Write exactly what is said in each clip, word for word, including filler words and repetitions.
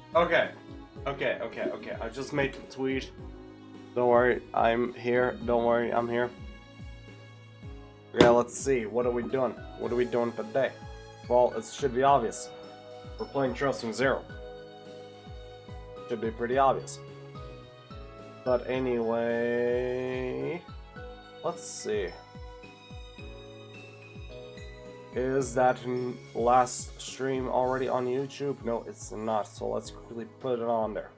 Okay, okay, okay, okay. I just made a tweet. Don't worry, I'm here. Don't worry, I'm here. Yeah, let's see. What are we doing? What are we doing today? Well, it should be obvious. We're playing Trails from Zero. Should be pretty obvious. But anyway, let's see. Is that last stream already on YouTube? No, it's not. So let's quickly put it on there.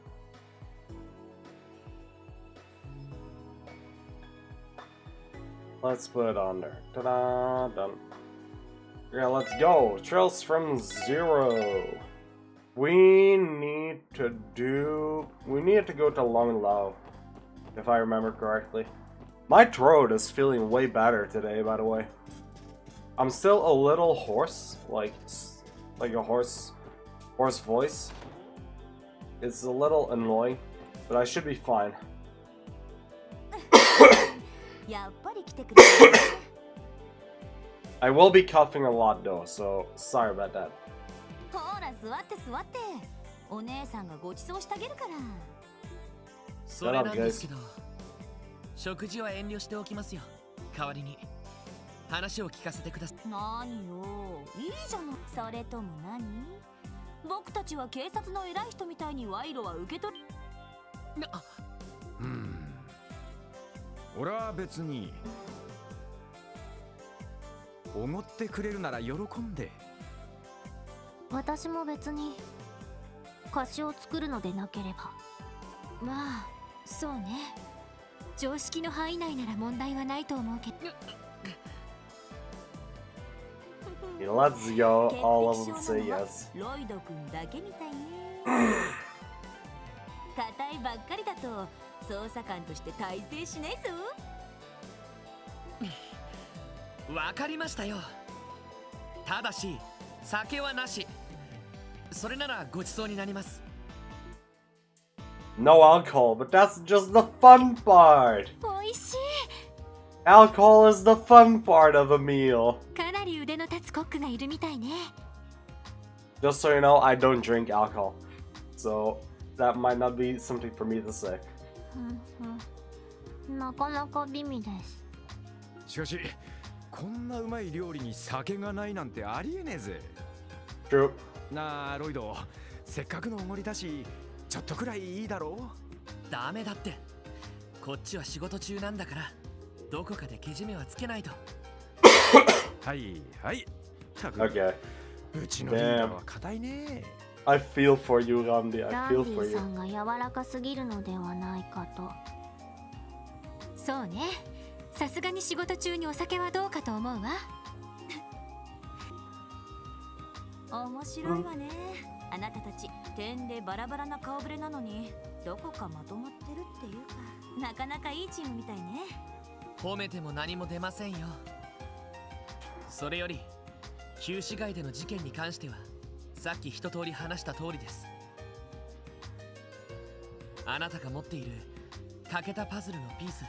Let's put it on there. Ta-da! Done. Yeah, let's go. Trails from Zero. We need to do... We need to go to Long Lao, if I remember correctly. My throat is feeling way better today, by the way. I'm still a little hoarse, like like a hoarse, hoarse voice. It's a little annoying, but I should be fine. I will be coughing a lot though, so sorry about that. Shut up, guys. 話を聞かせてください。何よ、いいじゃない。それとも何？僕たちは警察の偉い人みたいに賄賂は受け取る。 うん。俺は別に。おごってくれるなら喜んで。 私も別に貸しを作るのでなければ。まあ、そうね。常識の範囲内なら問題はないと思うけど。 Let's go, all of them say yes. ロイド君だけみたいね。硬いばっかりだと捜査官として大成しないぞ。 わかりましたよ。ただし酒はなし。それならごちそうになります。 No alcohol, but that's just the fun part. おいしい。 Alcohol is the fun part of a meal. かなり腕の立つコックがいるみたいね。 Just so you know, I don't drink alcohol, so that might not be something for me to say. なかなか美味です。 しかし、こんなうまい料理に酒がないなんてありえねえぜ。 True. なあ、ロイド、せっかくのおごりだし、ちょっとくらいいいだろう。 ダメだって。こっちは仕事中なんだから。どこかでけじめはつけないと。 はいはい。 Okay. うちのリーダーは硬いね。 I feel for you, Gandhi. I feel for you. ランディさんが柔らかすぎるのではないかと。そうね。さすがに仕事中にお酒はどうかと思うわ。面白いわね。あなたたち点でバラバラな顔ぶれなのにどこかまとまってるっていうか、なかなかいいチームみたいね。 褒めても何も出ませんよ。それより旧市街での事件に関してはさっき一通り話した通りです。あなたが持っている欠けたパズルのピース、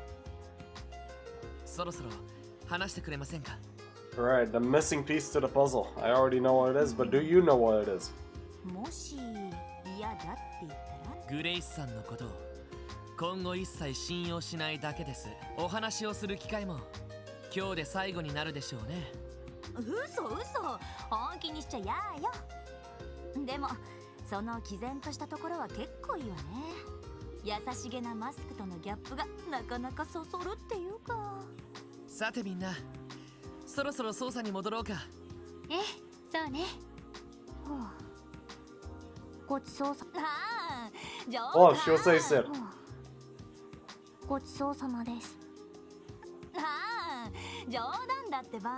そろそろ話してくれませんか？ Alright, the missing piece to the puzzle. I already know what it is, but do you know what it is? もし嫌だって言ったら？ グレイスさんのことを今後一切信用しないだけです。お話をする機会も今日で最後になるでしょうね。 嘘嘘、本気にしちゃやーよ。でもその毅然としたところは結構いいわね。優しげなマスクとのギャップがなかなかそそるっていうか。 さてみんな、そろそろ捜査に戻ろうか。 ええ、そうね。はあ、ごちそうさ。ああ、冗談。 Oh, she'll say so. ごちそうさまです。ああ、冗談だってば。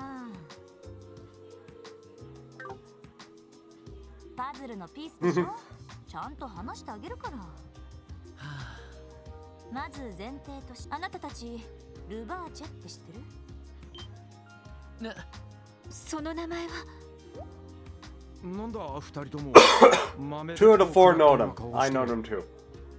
パズルのピースでしょ。ちゃんと話してあげるから。まず前提とし、あなたたちルバーチェって知ってる？な、その名前は。 なんだ二人とも。 Two of the four know them. I know them too.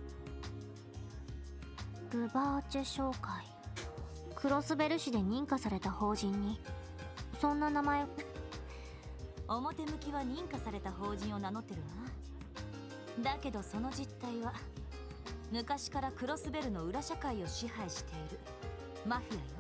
ルバーチェ商会。クロスベル市で認可された法人にそんな名前。表向きは認可された法人を名乗ってるわ。 だけどその実態は昔からクロスベルの裏社会を支配しているマフィアよ。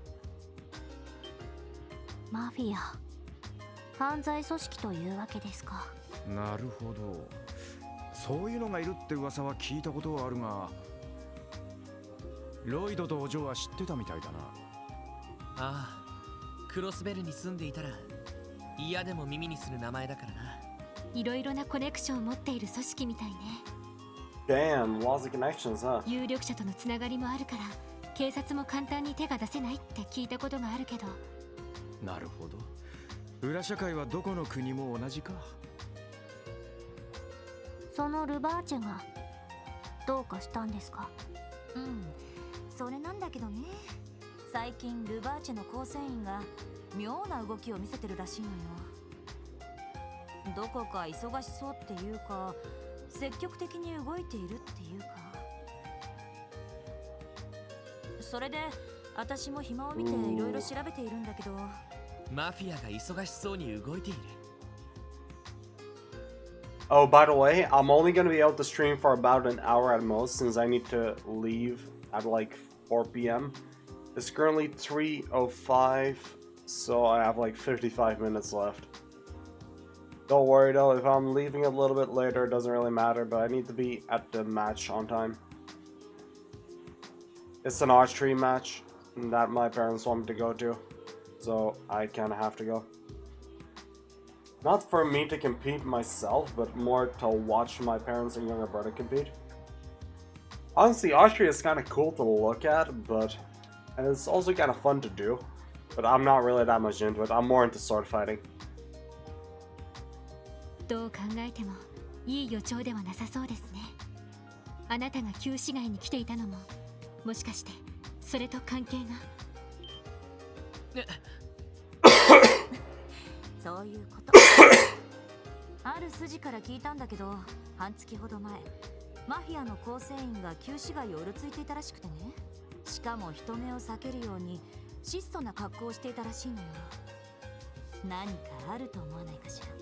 マフィア、犯罪組織というわけですか。 なるほど、そういうのがいるって噂は聞いたことはあるが、ロイドとお嬢は知ってたみたいだな。 ああ、クロスベルに住んでいたら嫌でも耳にする名前だからな。 いろいろなコネクションを持っている組織みたいね。 Damn, lots of connections, huh? 有力者とのつながりもあるから警察も簡単に手が出せないって聞いたことがあるけど。 なるほど、裏社会はどこの国も同じか。 そのルバーチェがどうかしたんですか？うん、それなんだけどね。最近ルバーチェの構成員が妙な動きを見せてるらしいのよ。どこか忙しそうっていうか、積極的に動いているっていうか。それで私も暇を見ていろいろ調べているんだけど、 マフィアが忙しそうに動いている。 Oh, by the way, I'm only gonna be able to stream for about an hour at most since I need to leave at like four p m It's currently three oh five, so I have like fifty-five minutes left. Don't worry though, if I'm leaving a little bit later, it doesn't really matter, but I need to be at the match on time. It's an archery match that my parents want me to go to, so I kind of have to go. Not for me to compete myself, but more to watch my parents and younger brother compete. Honestly, archery is kind of cool to look at, but and it's also kind of fun to do. But I'm not really that much into it. I'm more into sword fighting. どう考えてもいい予兆ではなさそうですね。あなたが旧市街に来ていたのも、もしかしてそれと関係が。 そういうこと。ある筋から聞いたんだけど、半月ほど前、マフィアの構成員が旧市街をうろついていたらしくてね。しかも人目を避けるように質素な格好をしていたらしいのよ。何かあると思わないかしら。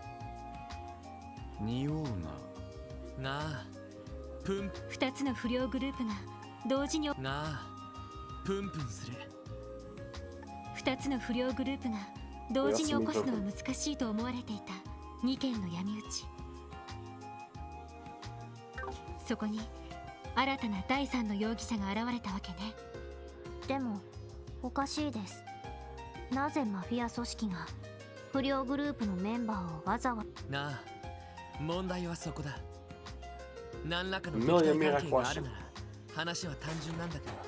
匂うな。 なあ、プン二つの不良グループが同時になあ、プンプンする。 二つの不良グループが同時に起こすのは難しいと思われていたにけんの闇討ち。そこに新たな第三の容疑者が現れたわけね。 でもおかしいです。なぜマフィア組織が不良グループのメンバーをわざわざ。 なあ、問題はそこだ。何らかの敵対関係があるなら話は単純なんだけど。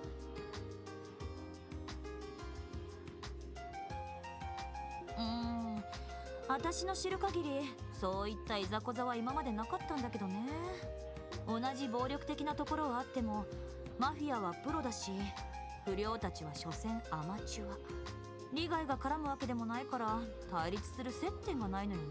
うーん、私の知る限りそういったいざこざは今までなかったんだけどね。同じ暴力的なところはあっても、マフィアはプロだし、不良たちは所詮アマチュア。利害が絡むわけでもないから対立する接点がないのよね。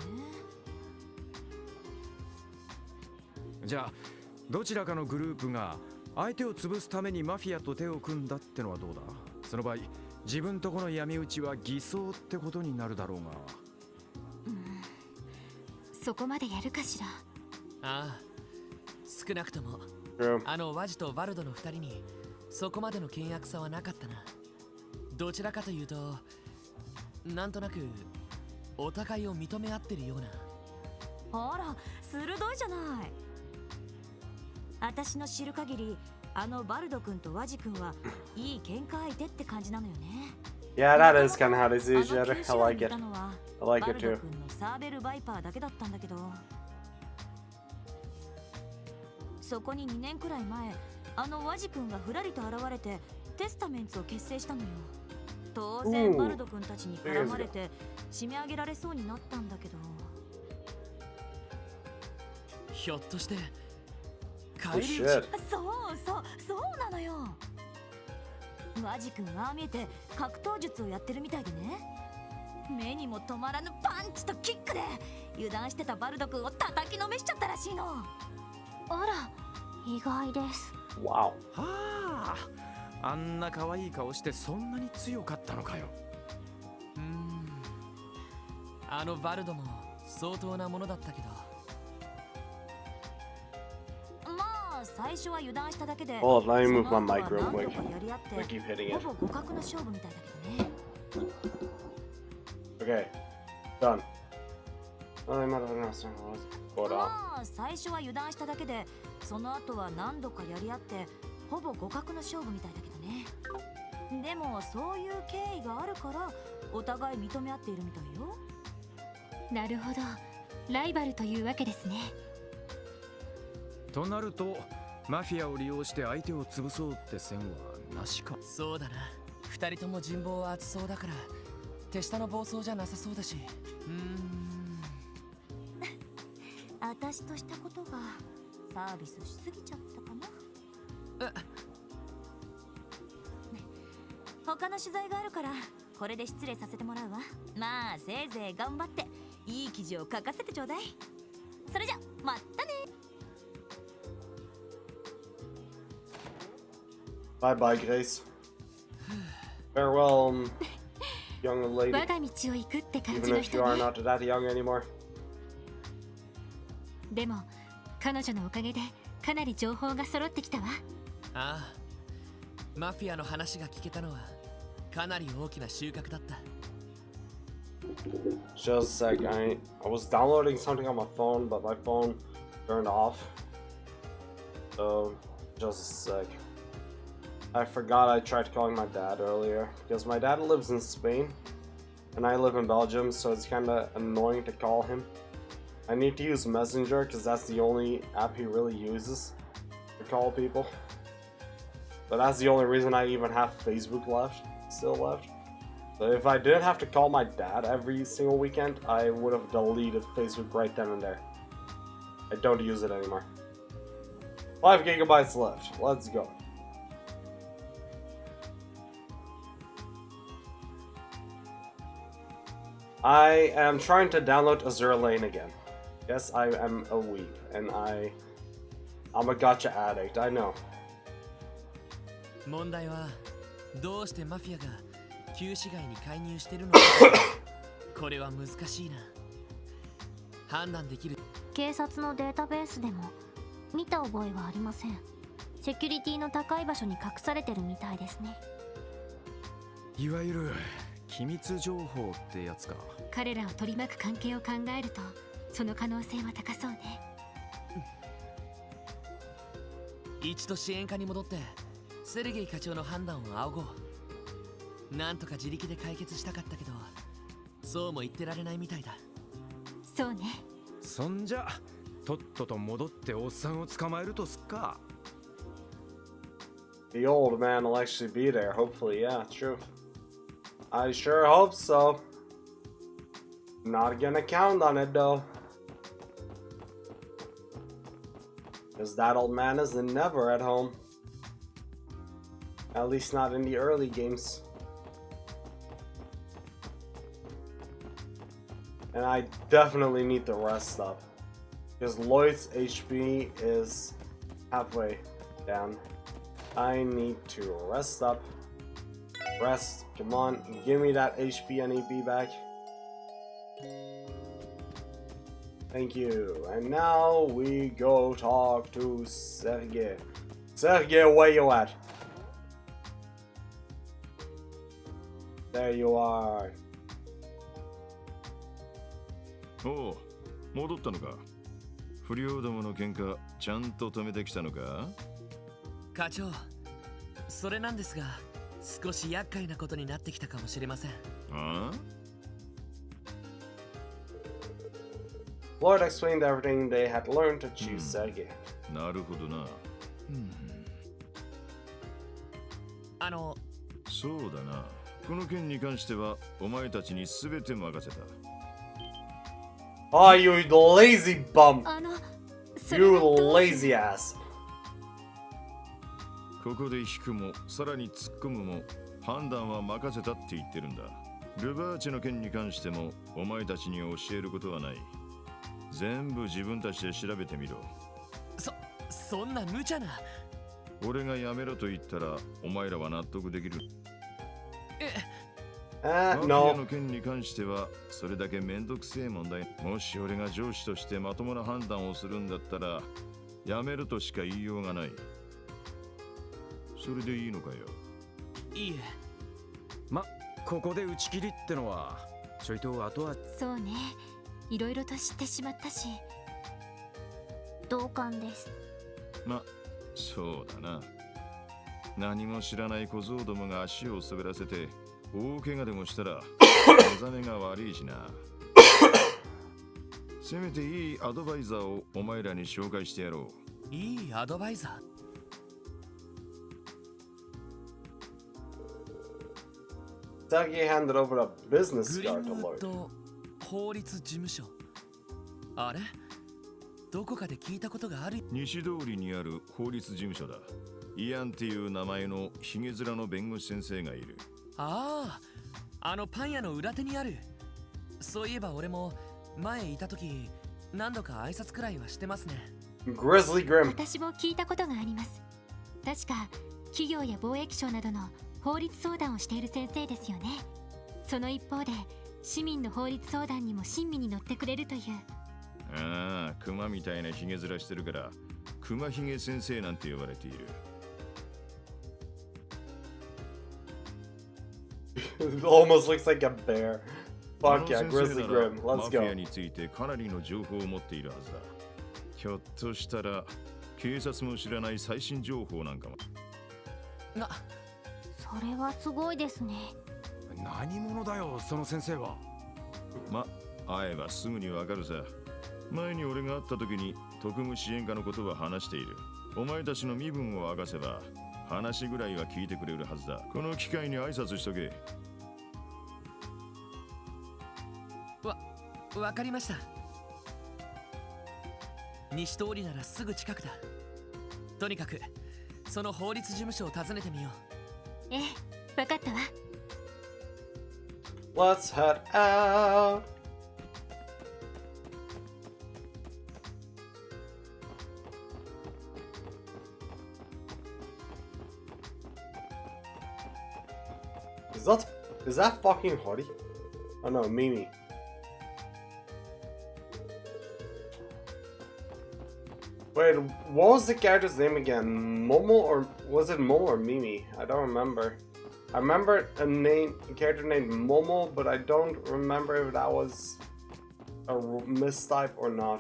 じゃあどちらかのグループが相手を潰すためにマフィアと手を組んだってのはどうだ。その場合自分とこの闇討ちは偽装ってことになるだろうが。 うん、そこまでやるかしら。 ああ、少なくとも True. あのワジとバルドの二人にそこまでの険悪さはなかったな。どちらかというとなんとなくお互いを認め合ってるような。 あら、鋭いじゃない。私の知る限り、あのバルド君とワジ君はいい喧嘩相手って感じなのよね。 Yeah, that is kind of how they see each あ other. の I 旧 like 市 it. 街にいたのは I like バ it ル too. ド君のサーベルバイパーだけだったんだけど、そこににねんくらい前、あのワジ君がふらりと現れてテスタメンツを結成したのよ。当然バルド君たちに絡まれて締め上げられそうになったんだけど、 ひょっとして Oh 帰り討ち。 shit. そうそうそうなのよ。ワジ君はああ見えて格闘術をやってるみたいでね、目にも止まらぬパンチとキックで油断してたバルド君を叩きのめしちゃったらしいの。あら、意外です。 Wow. はあ、あんな可愛い顔してそんなに強かったのかよ。 うーん、あのバルドも相当なものだったけど。 あ最初は油断しただけで Hold on, let me move そ my の後 mic は real 何度 quick. かやり合って I keep hitting ほ it. ぼ互角の勝負みたいだけどね。 Okay, done. Oh, I'm not gonna Hold on. まあ最初は油断しただけでその後は何度かやり合ってほぼ互角の勝負みたいだけどね。でもそういう経緯があるからお互い認め合っているみたいよ。 なるほど、ライバルというわけですね。 となるとマフィアを利用して相手を潰そうって線はなしか。 そうだな、二人とも人望は厚そうだから手下の暴走じゃなさそうだし。うーん私としたことがサービスしすぎちゃったかな。他の取材があるからこれで失礼させてもらうわ。まあせいぜい頑張っていい記事を書かせてちょうだい。それじゃまたね。 Bye bye, Grace. Farewell, um, young lady. 我が道を行くって感 Even じの if you 人 are ね。 not that young anymore. でも彼女のおかげでかなり情報が揃ってきたわ。 ああ、マフィアの話が聞けたのはかなり大きな収穫だった。 Just a sec. I I was downloading something on my phone, but my phone turned off. So just a sec. I forgot I tried calling my dad earlier because my dad lives in Spain and I live in Belgium, so it's kind of annoying to call him. I need to use Messenger because that's the only app he really uses to call people. But that's the only reason I even have Facebook left, still left. So if I didn't have to call my dad every single weekend, I would have deleted Facebook right then and there. I don't use it anymore. Five gigabytes left. Let's go. I am trying to download Azure Lane again. Yes, I am a weeb, and I, I'm a gacha addict. I know. 問題はどうしてマフィアが旧市街に介入してるのか。これは難しいな。判断できる。 警察のデータベースでも見た覚えはありません。セキュリティの高い場所に隠されてるみたいですね。 いわゆる機密情報ってやつか。 彼らを取り巻く関係を考えるとその可能性は高そうね。 一度支援課に戻ってセルゲイ課長の判断を仰ごう。なんとか自力で解決したかったけどそうも言ってられないみたいだ。 そうね。 そんじゃとっとと戻っておっさんを捕まえるとすっか。 The old man will actually be there, hopefully. Yeah, true. I sure hope so. Not gonna count on it though. Because that old man is never at home. At least not in the early games. And I definitely need to rest up. Because Lloyd's H P is halfway down. I need to rest up. Rest, come on, give me that H P and E P back. Thank you. And now we go talk to Sergey. Sergey, where you at? There you are. おう、戻ったのか。不良どもの喧嘩ちゃんと止めてきたのか。 課長、それなんですが少し厄介なことになってきたかもしれません。 ああ、 Lord explained everything they had learned to choose Sergey. なるほどな。 あの、 そうだな。この件に関してはお前たちに全て任せた。 Oh, you lazy bum! あの、それ You はどう lazy ass! ここで引くもさらに突っ込むも判断は任せたって言ってるんだ。ルバーチェの件に関してもお前たちに教えることはない。全部自分たちで調べてみろ。 そ、そんな無茶な。 俺がやめろと言ったらお前らは納得できる。 Uh, マフィア no. の件に関してはそれだけめんどくせえ問題。もし俺が上司としてまともな判断をするんだったらやめるとしか言いようがない。それでいいのかよ。 いいえ。 ま、ここで打ち切りってのはちょいと後は。 そうね、いろいろと知ってしまったし。 同感です。 ま、そうだな。何も知らない小僧どもが足を滑らせて大怪我でもしたら目覚めが悪いしな。せめていいアドバイザーをお前らに紹介してやろう。いいアドバイザー Sagi handed over a business グリ card ム to ウ Lloyd. ッド法律事務所。あれ、どこかで聞いたことがある。 西通りにある法律事務所だ。イアンっていう名前のヒゲ面の弁護士先生がいる。 ああ、あのパン屋の裏手にある。そういえば俺も前いた時何度か挨拶くらいはしてますね。 Grizzly Grim. 私も聞いたことがあります。確か企業や貿易省などの法律相談をしている先生ですよね。その一方で市民の法律相談にも親身に乗ってくれるという。 ああ、クマみたいなヒゲ面してるからクマヒゲ先生なんて呼ばれている。 It almost looks like a bear. あ Fuck の yeah, 先 Grizzly 生なら Grim. マ Let's フィア go. についてかなりの情報を持っているはずだ。ひょっとしたら警察も知らない最新情報なんかも。 な、 それはすごいですね。 何者だよその先生は。 ま、会えばすぐにわかるさ。前に俺が会った時に特務支援課のことは話している。お前たちの身分を明かせば話ぐらいは聞いてくれるはずだ。この機会に挨拶しとけ。 わ、わかりました。西通りならすぐ近くだ。とにかくその法律事務所を訪ねてみよう。 ええ、わかったわ。 Let's head out. Is that is that fucking Hori? Oh no, Mimi. Wait, what was the character's name again? Momo or was it Momo or Mimi? I don't remember. I remember a name, a character named Momo, but I don't remember if that was a mistype or not.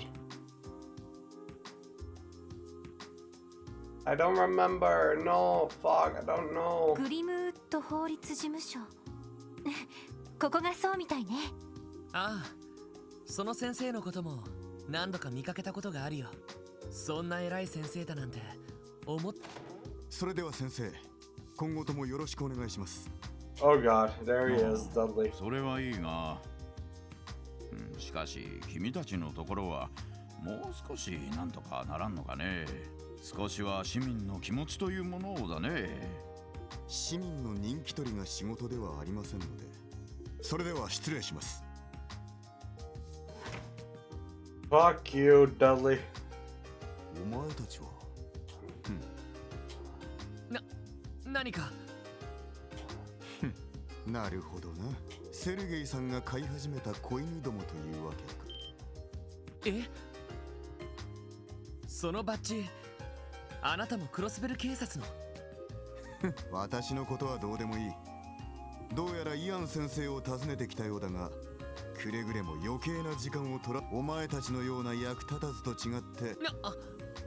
I don't remember. No, fuck, I don't know. グリムウッド法律事務所。ここがそうみたいね。 ああ、その先生のことも何度か見かけたことがあるよ。そんな偉い先生だなんて思っ。 それでは先生、今後ともよろしくお願いします。 Oh god, there he is, Dudley. それはいいが、うん、しかし君たちのところはもう少しなんとかならんのかね。少しは市民の気持ちというものをだね。 市民の人気取りが仕事ではありませんので、それでは失礼します。 Fuck you, Dudley. お前たちは、 な、何か。 なるほどな。セルゲイさんが飼い始めた子犬どもというわけか。 え、そのバッジ、あなたもクロスベル警察の。 私のことはどうでもいい。どうやらイアン先生を訪ねてきたようだが、くれぐれも余計な時間を取ら、お前たちのような役立たずと違って。 な、あ、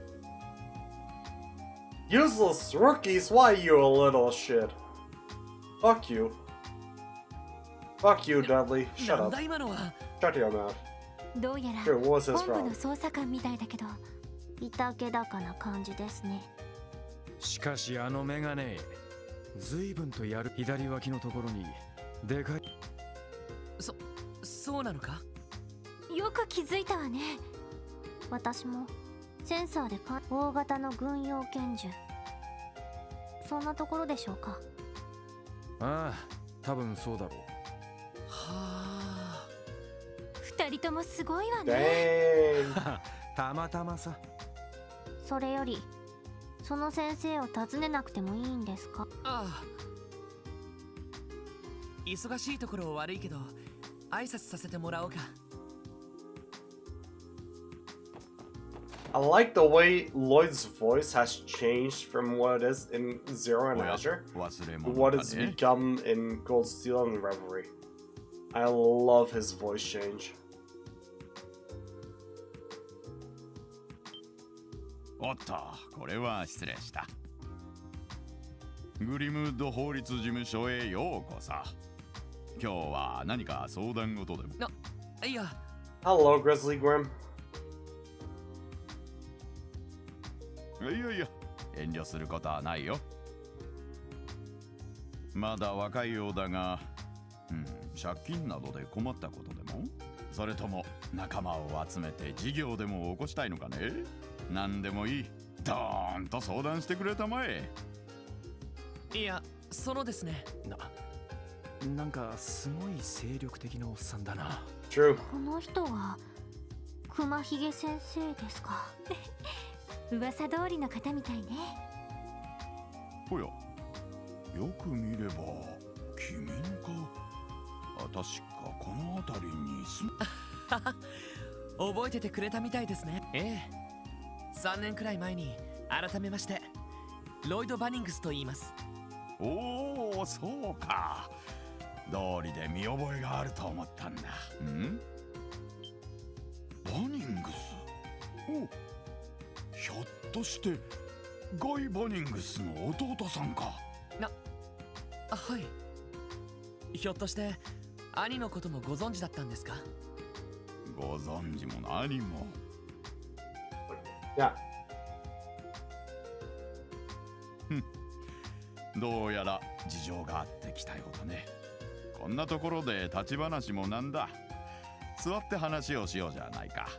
Useless rookies, why you a little shit? Fuck you. Fuck you, Dudley. な Shut ん up. だ今のは。 Shut your mouth. どうやら Here, what was his 本部の problem? 捜査官みたいだけど。 いたけだかな感じですね。 しかしあのメガネ随分とやる。左脇のところにでかい。 そ、そうなのか。 よく気づいたわね。 私もセンサーでか大型の軍用拳銃。そんなところでしょうか。 ああ、多分そうだろう。 はあ。 二人ともすごいわね。 Dang. たまたまさ。 それよりその先生を訪ねなくてもいいんですか。 ああ、忙しいところ悪いけど挨拶させてもらおうか。 I like the way Lloyd's voice has changed from what it is in Zero and Azure to what it's become in Gold Steel and Revelry. I love his voice change. おっと、これは失礼した。グリムウッド法律事務所へようこそ。今日は何か相談事でも。 あ、いや。 Hello, Grizzly Grim. いやいや、遠慮することはないよ。まだ若いようだが、うん、借金などで困ったことでも、それとも仲間を集めて事業でも起こしたいのかね。何でもいい。ドーンと相談してくれたまえ。 いや、そのですね。 な、なんかすごい精力的なおっさんだな。 True. この人は熊ひげ先生ですか。噂通りの方みたいね。 おや、よく見れば君か。あ、確かこの辺りに住む。 覚えててくれたみたいですね。ええ、さんねんくらい前に改めましてロイド・バニングスと言います。 おお、そうか。道理で見覚えがあると思ったんだ。ん？バニングス。お、ひょっとしてガイ・バニングスの弟さんか。 な、あ、はい。ひょっとして兄のこともご存知だったんですか？ ご存知も何も。 Yeah. どうやら事情があってきたようだね。こんなところで立ち話もなんだ。座って話をしようじゃないか。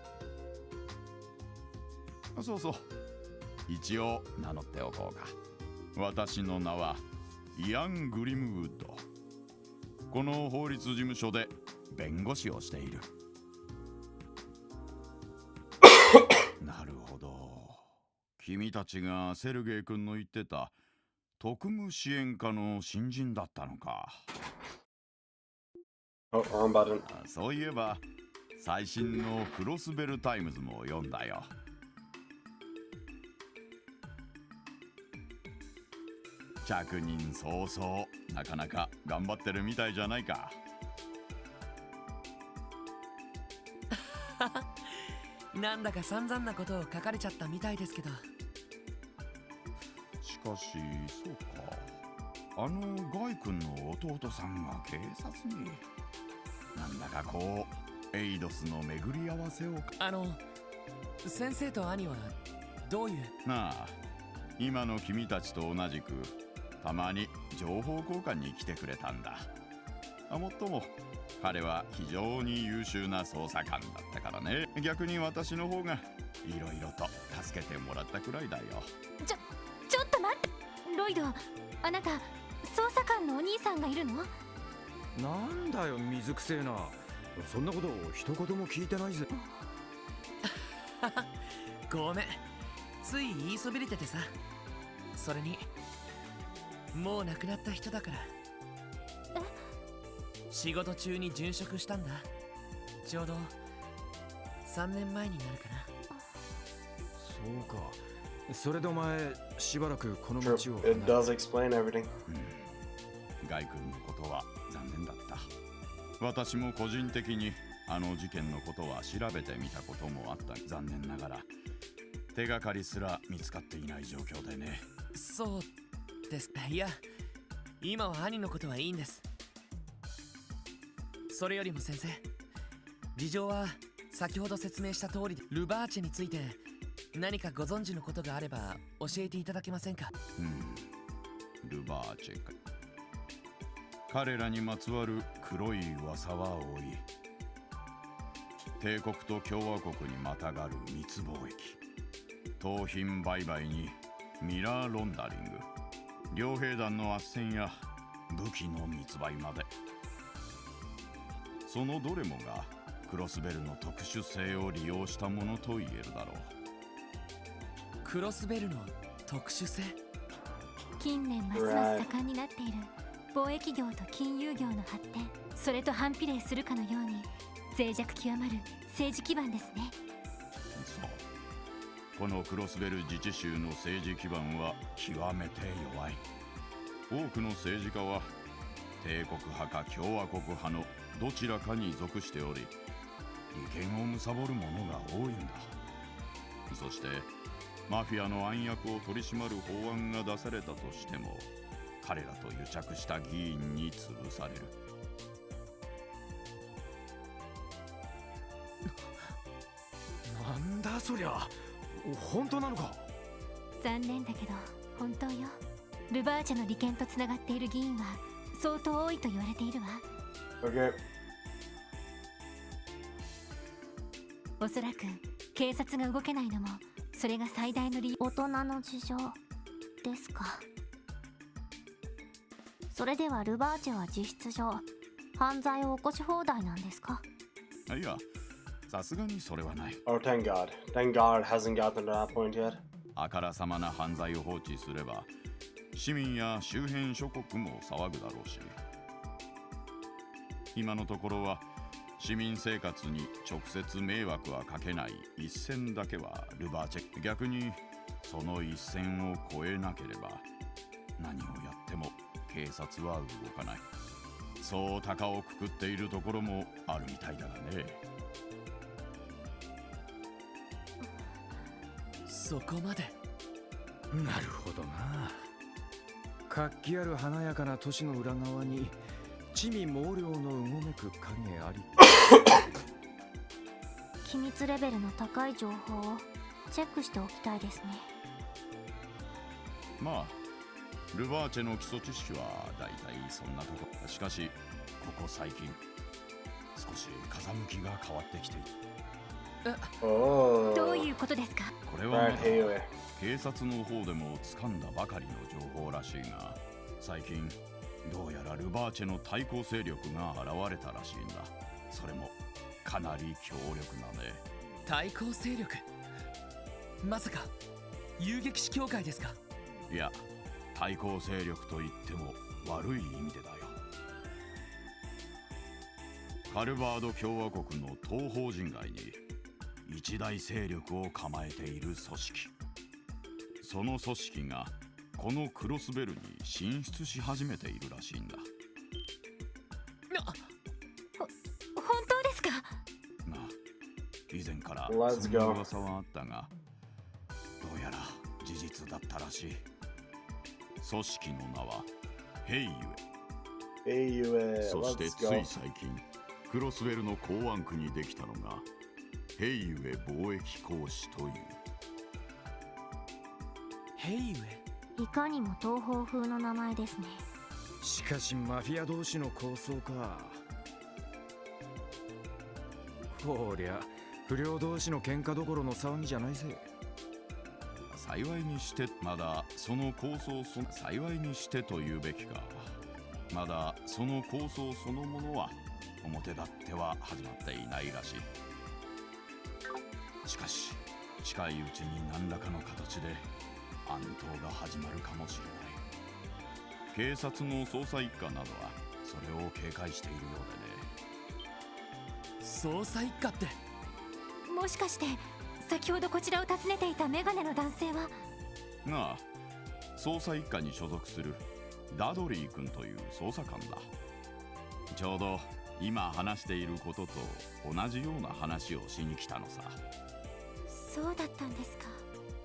そうそう。一応名乗っておこうか。私の名はイアン・グリムウッド。この法律事務所で弁護士をしている。なるほど。君たちがセルゲイ君の言ってた特務支援課の新人だったのか。 Oh, wrong button. そういえば最新のクロスベルタイムズも読んだよ。着任早々、なかなか頑張ってるみたいじゃないか。 なんだか散々なことを書かれちゃったみたいですけど。 しかし、そうか。あのガイ君の弟さんが警察に。なんだかこう、エイドスの巡り合わせを。 あの、先生と兄はどういう。 なあ、今の君たちと同じく、たまに情報交換に来てくれたんだ。あ、もっとも、彼は非常に優秀な捜査官だったからね。逆に私の方がいろいろと助けてもらったくらいだよ。 ちょ、ちょっと待って。ロイド、あなた、捜査官のお兄さんがいるの？ なんだよ、水くせえな。そんなこと一言も聞いてないぜ。 ごめん、つい言いそびれててさ。それにもう亡くなった人だから。仕事中に殉職したんだ。ちょうどさんねんまえになるかな。 そうか。それでお前しばらくこの True. 町を。 It does explain everything. うん、ガイ君のことは残念だった。私も個人的にあの事件のことは調べてみたこともあった。残念ながら手がかりすら見つかっていない状況でね。 そうです。いや、今は兄のことはいいんです。それよりも先生、事情は先ほど説明した通りで、ルバーチェについて何かご存知のことがあれば教えていただけませんか？ うん、ルバーチェか。彼らにまつわる黒い噂は多い。帝国と共和国にまたがる密貿易、盗品売買にミラーロンダリング、両兵団の斡旋や武器の密売まで。そのどれもがクロスベルの特殊性を利用したものと言えるだろう。 クロスベルの特殊性？ 近年ますます盛んになっている貿易業と金融業の発展、それと反比例するかのように脆弱極まる政治基盤ですね。 このクロスベル自治州の政治基盤は極めて弱い。多くの政治家は帝国派か共和国派のどちらかに属しており、利権を貪る者が多いんだ。そしてマフィアの暗躍を取り締まる法案が出されたとしても、彼らと癒着した議員に潰される。 なんだそりゃ、本当なのか。 残念だけど本当よ。ルバーチェの利権とつながっている議員は相当多いと言われているわ。 Okay. おそらく警察が動けないのもそれが最大の理由。 大人の事情ですか。それではルバーチェは実質上犯罪を起こし放題なんですか。 いや、さすがにそれはない。 Oh, thank God. Thank God it hasn't gotten to that point yet. あからさまな犯罪を放置すれば、市民や周辺諸国も騒ぐだろうし、今のところは市民生活に直接迷惑はかけない一線だけはルバーチェ。逆にその一線を越えなければ何をやっても警察は動かない。そう高をくくっているところもあるみたいだがね。 そこまで。 なるほどな。活気ある華やかな都市の裏側に地味猛量のうごめく影あり。 機密レベルの高い情報をチェックしておきたいですね。 まあルバーチェの基礎知識はだいたいそんなとこ。しかしここ最近少し風向きが変わってきている。 Oh. どういうことですか。 これはまだ Right, anyway. 警察の方でも掴んだばかりの情報らしいが、最近どうやらルバーチェの対抗勢力が現れたらしいんだ。それもかなり強力なね。 対抗勢力。まさか遊撃士協会ですか。 いや、対抗勢力と言っても悪い意味でだよ。カルバード共和国の東方人街に一大勢力を構えている組織。その組織がこのクロスベルに進出し始めているらしいんだ。 本当ですか。 まあ以前から Let's そ go. の噂はあったが、どうやら事実だったらしい。組織の名はヘイユエ。 Hey, you, uh, そして let's つ go. い最近クロスベルの港湾区にできたのがヘイユエ貿易公使という。 ヘイウェ。 いかにも東方風の名前ですね。 しかしマフィア同士の抗争か。こりゃ不良同士の喧嘩どころの騒ぎじゃないぜ。 幸いにしてまだその構想そ幸いにしてというべきか。まだその構想そのものは表立っては始まっていないらしい。しかし近いうちに何らかの形で暗闘が始まるかもしれない。警察の捜査一課などはそれを警戒しているようでね。 捜査一課って。 もしかして先ほどこちらを訪ねていたメガネの男性は。 が捜査一課に所属するダドリー君という捜査官だ。ちょうど今話していることと同じような話をしに来たのさ。 そうだったんですか。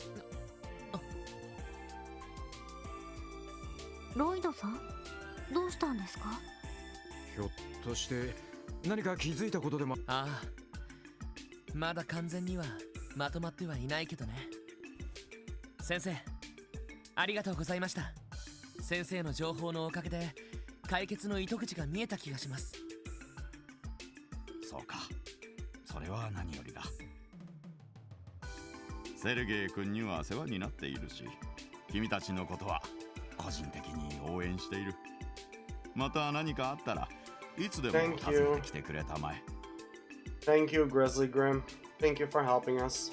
ロイドさん、どうしたんですか。 ひょっとして何か気づいたことでも。 ああ、まだ完全にはまとまってはいないけどね。先生、ありがとうございました。先生の情報のおかげで解決の糸口が見えた気がします。 そうか、それは何よりだ。セルゲイ君には世話になっているし、君たちのことは個人的に応援している。また何かあったらいつでも Thank 訪 you. ねてきてくれたまえ。 Thank you, Grizzly Grim. Thank you for helping us.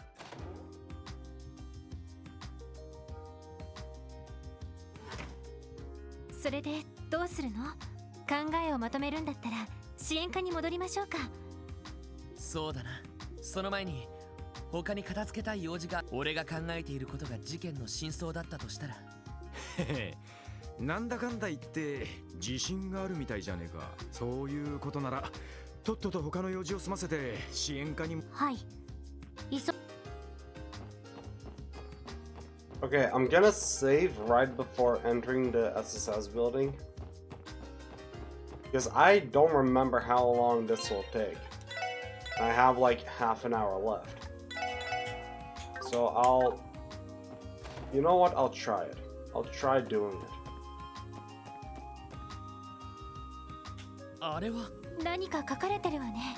それでどうするの。考えをまとめるんだったら支援課に戻りましょうか。 そうだな。その前に他に片付けたい用事が、俺が考えていることが事件の真相だったとしたら。 へへ、なんだかんだ言って自信があるみたいじゃねえか。そういうことならとっとと他の用事を済ませて支援課にも。 はい。急 Okay, I'm gonna save right before entering the S S S building. Because I don't remember how long this will take. I have like half an hour left. So I'll... You know what? I'll try it. I'll try doing it. あれは何か書かれてるわね。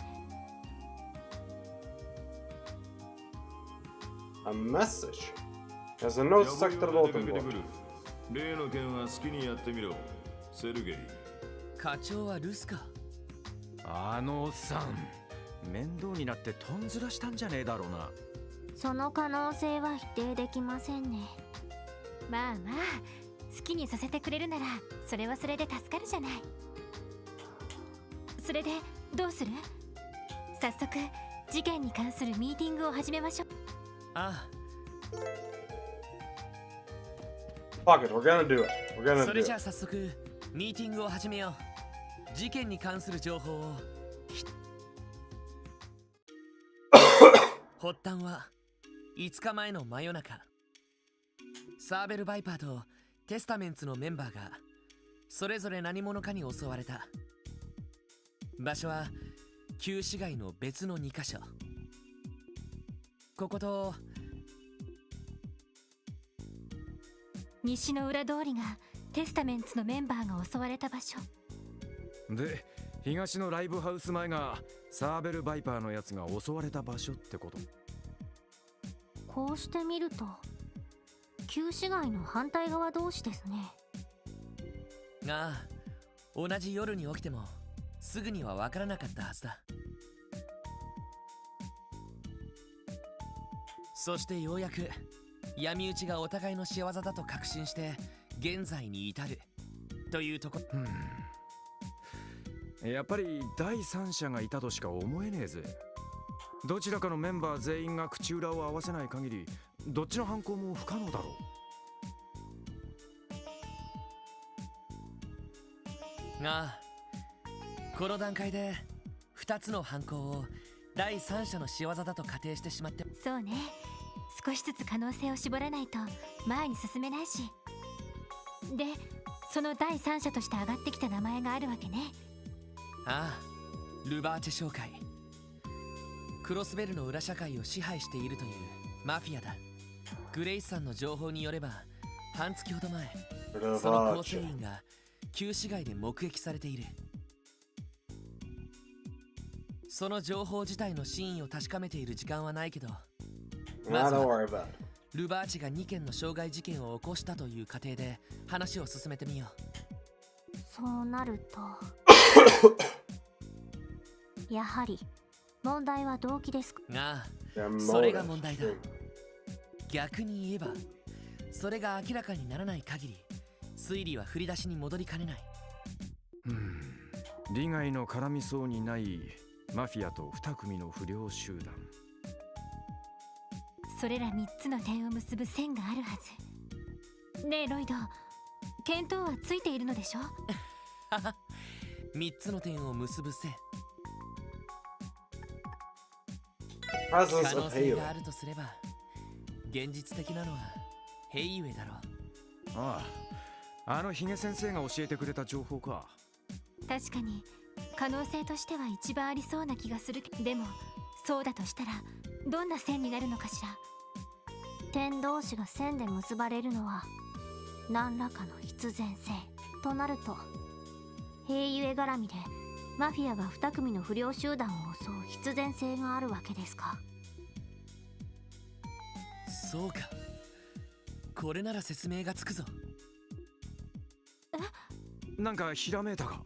A message? There's a note stuck to the bulletin board. 例の件は好きにやってみろ、セルゲイ。 課長はルスか。 あのおっさん、面倒になってとんずらしたんじゃねえだろうな。 その可能性は否定できませんね。まあまあ、好きにさせてくれるならそれはそれで助かるじゃない。それでどうする？早速事件に関するミーティングを始めましょう。 ああ。Fuck it, we're gonna do it. We're gonna do it. それじゃあ早速ミーティングを始めよう。事件に関する情報を。発端はいつかまえの真夜中、サーベル・バイパーとテスタメンツのメンバーがそれぞれ何者かに襲われた。場所は旧市街の別のにカ所。ここと西の裏通りがテスタメンツのメンバーが襲われた場所で、東のライブハウス前がサーベル・バイパーのやつが襲われた場所ってこと。 こうしてみると旧市街の反対側同士ですね。 ああ、同じ夜に起きてもすぐには分からなかったはずだ。そしてようやく闇討ちがお互いの仕業だと確信して現在に至るというとこ。 やっぱり第三者がいたとしか思えねえぜ。どちらかのメンバー全員が口裏を合わせない限りどっちの犯行も不可能だろう。ああ、この段階でふたつの犯行を第三者の仕業だと仮定してしまって。 そうね、少しずつ可能性を絞らないと前に進めないし。で、その第三者として上がってきた名前があるわけね。 ああ、ルバーチェ商会。クロスベルの裏社会を支配しているというマフィアだ。グレイスさんの情報によれば半月ほど前、その構成員が旧市街で目撃されている。その情報自体の真意を確かめている時間はないけど、まずはルバーチがにけんの傷害事件を起こしたという過程で話を進めてみよう。そうなるとやはり問題は動機ですか。 ああ、それが問題だ。逆に言えばそれが明らかにならない限り推理は振り出しに戻りかねない。 うん、利害の絡みそうにないマフィアとに組の不良集団。 それらみっつの点を結ぶ線があるはず。ねえロイド、見当はついているのでしょ。 みっつの点を結ぶ線。 可能性があるとすれば現実的なのはヘイウェイだろう。 ああ、あのヒゲ先生が教えてくれた情報か。 確かに可能性としては一番ありそうな気がする。でもそうだとしたらどんな線になるのかしら。点同士が線で結ばれるのは何らかの必然性となると、ヘイウェイ絡みでマフィアがに組の不良集団を襲う必然性があるわけですか。 そうか、これなら説明がつくぞ。 え、なんかひらめいたか。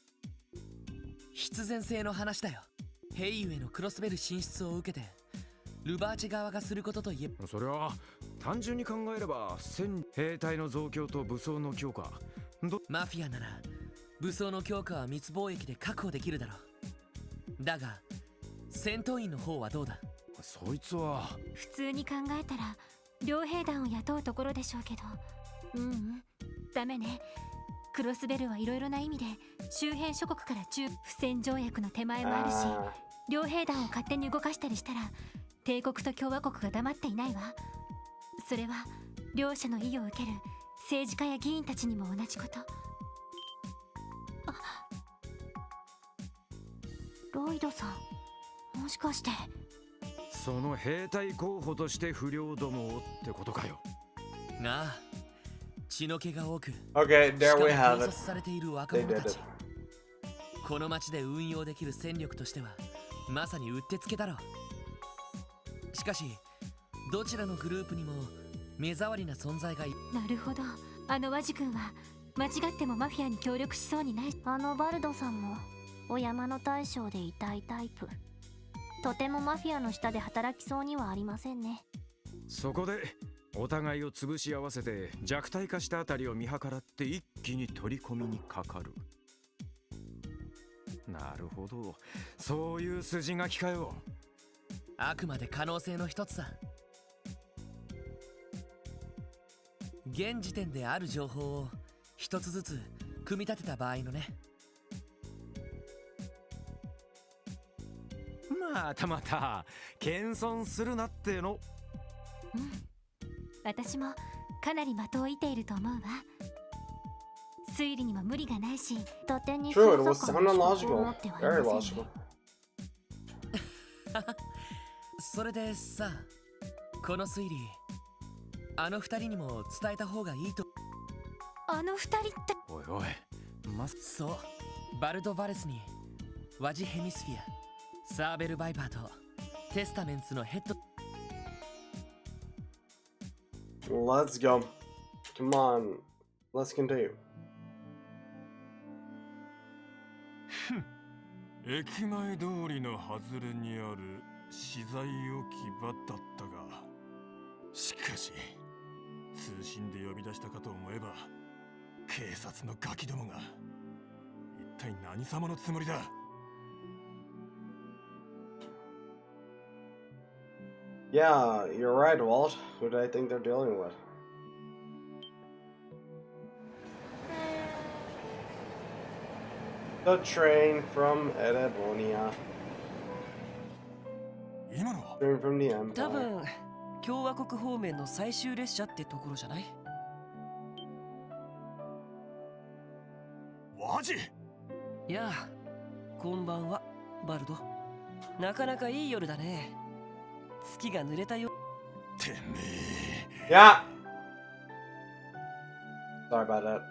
必然性の話だよ。ヘイウェイのクロスベル進出を受けてルバーチ側がすることといえば、 それは単純に考えれば戦兵隊の増強と武装の強化。 マフィアなら武装の強化は密貿易で確保できるだろう。だが戦闘員の方はどうだ。 そいつは普通に考えたら両兵団を雇うところでしょうけど、うんうんダメね。クロスベルはいろいろな意味で周辺諸国から中不戦条約の手前もあるし、 あ両兵団を勝手に動かしたりしたら帝国と共和国が黙っていないわ。それは両者の意を受ける政治家や議員たちにも同じこと。あ、ロイドさん、もしかしてその兵隊候補として不良どもをってことかよ。 なあ、血の気が多く、 Okay, し there かも we have 統 it. 率されている若 They 者 did た it. ち。この町で運用できる戦力としてはまさにうってつけだろう。しかしどちらのグループにも目障りな存在がいる。 なるほど。あのワジ君は間違ってもマフィアに協力しそうにない。 あのバルドさんもお山の大将でいたいタイプ。とてもマフィアの下で働きそうにはありませんね。 そこでお互いを潰し合わせて弱体化したあたりを見計らって一気に取り込みにかかる。なるほど、そういう筋書きかよ。 あくまで可能性の一つさ。現時点である情報を一つずつ組み立てた場合のね。 またまた謙遜するなっての。 うん、私もかなり的を射ていると思うわ。推理にも無理がないし、 土手に True, it 捜 was 査 sound 官の資格を logical. 持ってはい Very ません logical. ね。 それでさ、この推理あの二人にも伝えた方がいいと。 あの二人って。 おいおい、まそう、バルド・バレスにワジ・ヘミスフィア、サーベル・バイパーとテスタメンツのヘッド。 Let's go. Come on. Let's continue. 駅前通りの外れにある資材置き場だったが、しかし通信で呼び出したかと思えば警察のガキどもが。一体何様のつもりだ。 Yeah, you're right, Walt. Who do I think they're dealing with? The train from Erebonia. 今のは Train from the 多 Empire. 分共和国方面の最終列車ってところじゃない？ ワジ。 いやあ、こんばんはバルド。なかなかいい夜だね。月が濡れたよ。 てめえ。 Yeah! Sorry about that.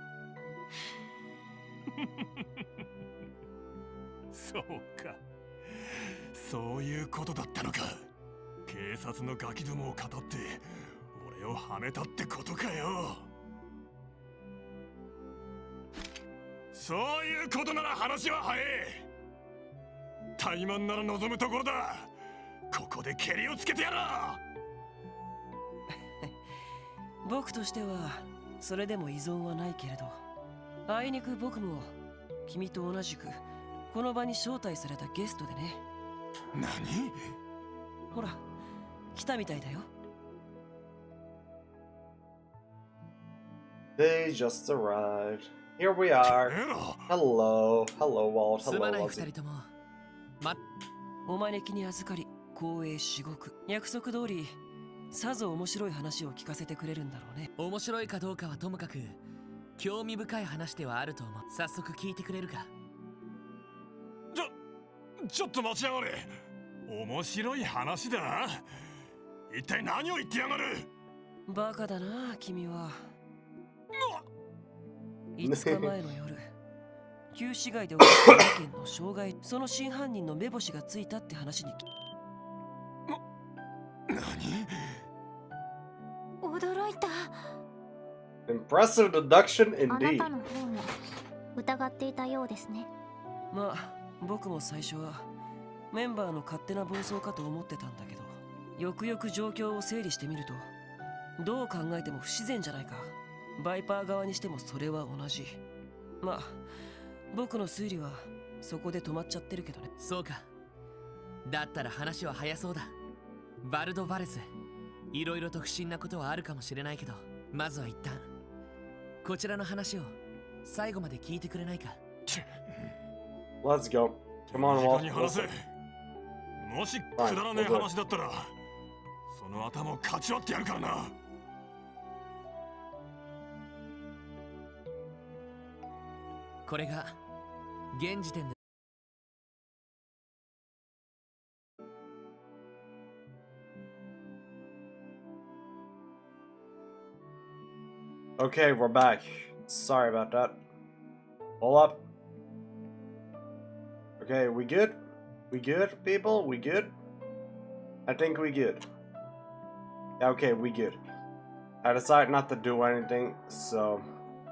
そうか、そういうことだったのか。警察のガキどもを語って俺をはめたってことかよ。そういうことなら話は早え。怠慢なら望むところだ。ここでケリをつけてやろう。僕としてはそれでも依存はないけれど、あいにく僕も君と同じくこの場に招待されたゲストでね。 何？ ほら、来たみたいだよ。 They just arrived. Here we are. Hello. Hello, Walt. す Hello, まない Walt. 二人とも。ま、 お招きに預かり光栄至極。約束通りさぞ面白い話を聞かせてくれるんだろうね。 面白いかどうかはともかく興味深い話ではあると思う。早速聞いてくれるか。 ちょ、ちょっと待ちやがれ。面白い話だ。一体何を言ってやがる。 バカだな君は。いつかまえの夜、旧市街で起きた事件の傷害、その真犯人の目星がついたって話に。 何？ 驚いた。 Impressive deduction あな indeed. たの方も疑っていたようですね。 まあ僕も最初はメンバーの勝手な暴走かと思ってたんだけど、よくよく状況を整理してみるとどう考えても不自然じゃないか。バイパー側にしてもそれは同じ。まあ僕の推理はそこで止まっちゃってるけどね。 そうか。だったら話は早そうだ。 バルド・バレス、いろいろと不審なことはあるかもしれないけど、まずは一旦こちらの話を最後まで聞いてくれないか。 Let's go. Come on, 時間に Walt. 話せ。 Listen. もしくだらねえ話だったらその頭をかち割ってやるからな。 これが現時点で Okay, we're back. Sorry about that. Hold up. Okay, we good? We good, people? We good? I think we good. Okay, we good. I decided not to do anything, so...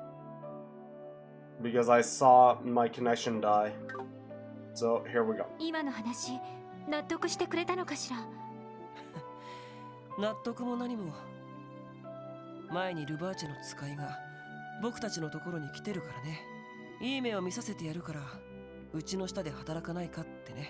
because I saw my connection die. So, here we go. 今の話納得してくれたのかしら。 納得も何も。前にルバーチェの使いが僕たちのところに来てるからね。いい目を見させてやるからうちの下で働かないかってね。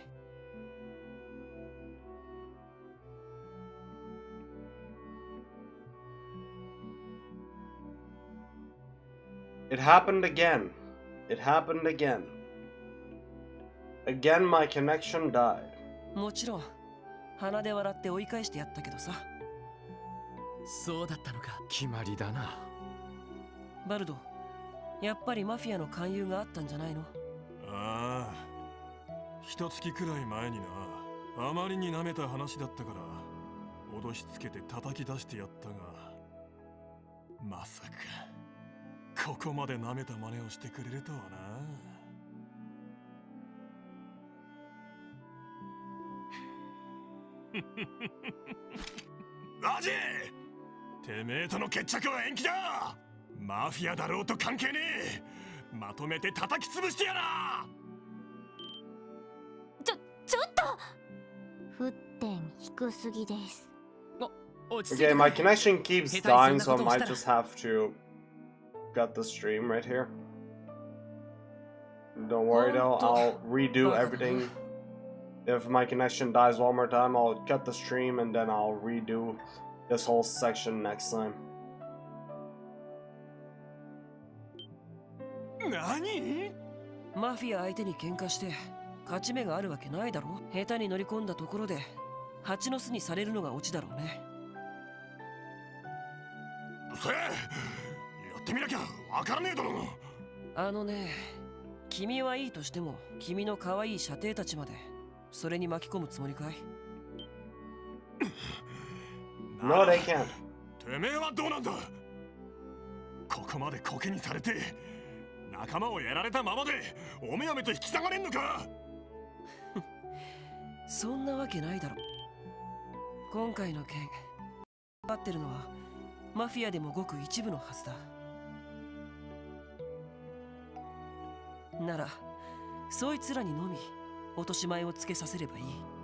It happened again. It happened again. Again, my connection died. もちろん鼻で笑って追い返してやったけどさ。 そうだったのか。 決まりだな。 バルド、やっぱりマフィアの勧誘があったんじゃないの？ ああ、一月くらい前にな、あまりに舐めた話だったから脅しつけて叩き出してやったが、まさかここまで舐めた真似をしてくれるとはな。ラジー、てめえとの決着は延期だ。マフィアだろうと関係ねえ。まとめて叩き潰してやら。 ちょ、ちょっと沸点低すぎです。 Okay, my connection keeps dying, so I might just have to cut the stream right here. Don't worry though, I'll redo everything. If my connection dies one more time, I'll cut the stream and then I'll redo this whole section next time. 何？ マフィア相手に喧嘩して勝ち目があるわけないだろ。下手に乗り込んだところで蜂の巣にされるのがオチだろうね。 せえ、やってみなきゃわからねえだろ。 あのね、君はいいとしても君の可愛い舎弟たちまでそれに巻き込むつもりかい？ No, they can't. てめえはどうなんだ。ここまでコケにされて仲間をやられたままでおめおめと引き下がれんのか。 そんなわけないだろ。今回の件張ってるのはマフィアでもごく一部のはずだ。ならそいつらにのみ落とし前をつけさせればいい。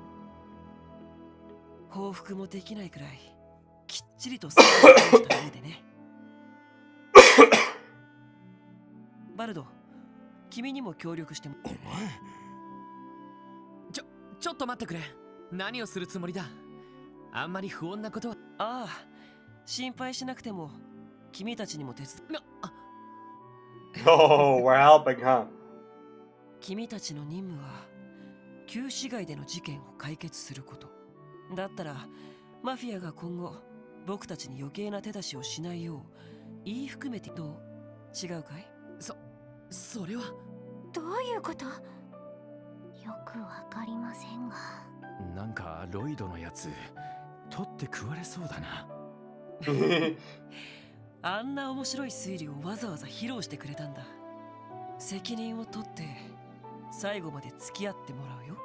報復もできないくらいきっちりと成功した上でね。バルド、君にも協力しても。 お前、 ちょ、ちょっと待ってくれ。何をするつもりだ。あんまり不穏なことは。 ああ、心配しなくても君たちにも手伝う。 Oh, we're helping, huh? 君たちの任務は旧市街での事件を解決すること。だったらマフィアが今後僕たちに余計な手出しをしないよう言い含めてどう？違うかい？ そ、それはどういうこと？よくわかりませんが。 なんかロイドのやつ取って食われそうだな。 あんな面白い推理をわざわざ披露してくれたんだ。責任を取って最後まで付き合ってもらうよ。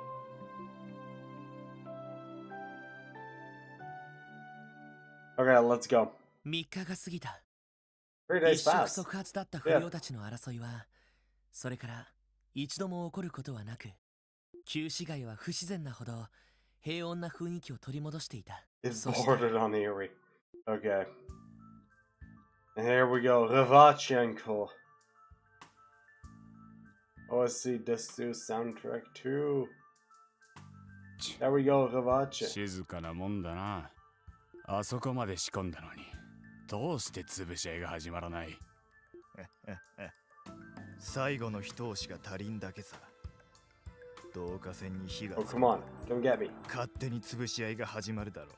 Okay, let's go. みっかが過ぎた。 Three days 一触 fast. 即発だった不良たちの争いは、それから一度も起こることはなく、旧市街は不自然なほど平穏な雰囲気を取り戻していた。 It's bordered on eerie. Okay. And here we go. Revachenko. O S C Disc two soundtrack two. チ。 There we go, Rivache. 静かなもんだな。あそこまで仕込んだのに、どうして潰し合いが始まらない？ 最後の一押しが足りんだけさ。導火線に火が Oh, come on. Come get me. 勝手に潰し合いが始まるだろ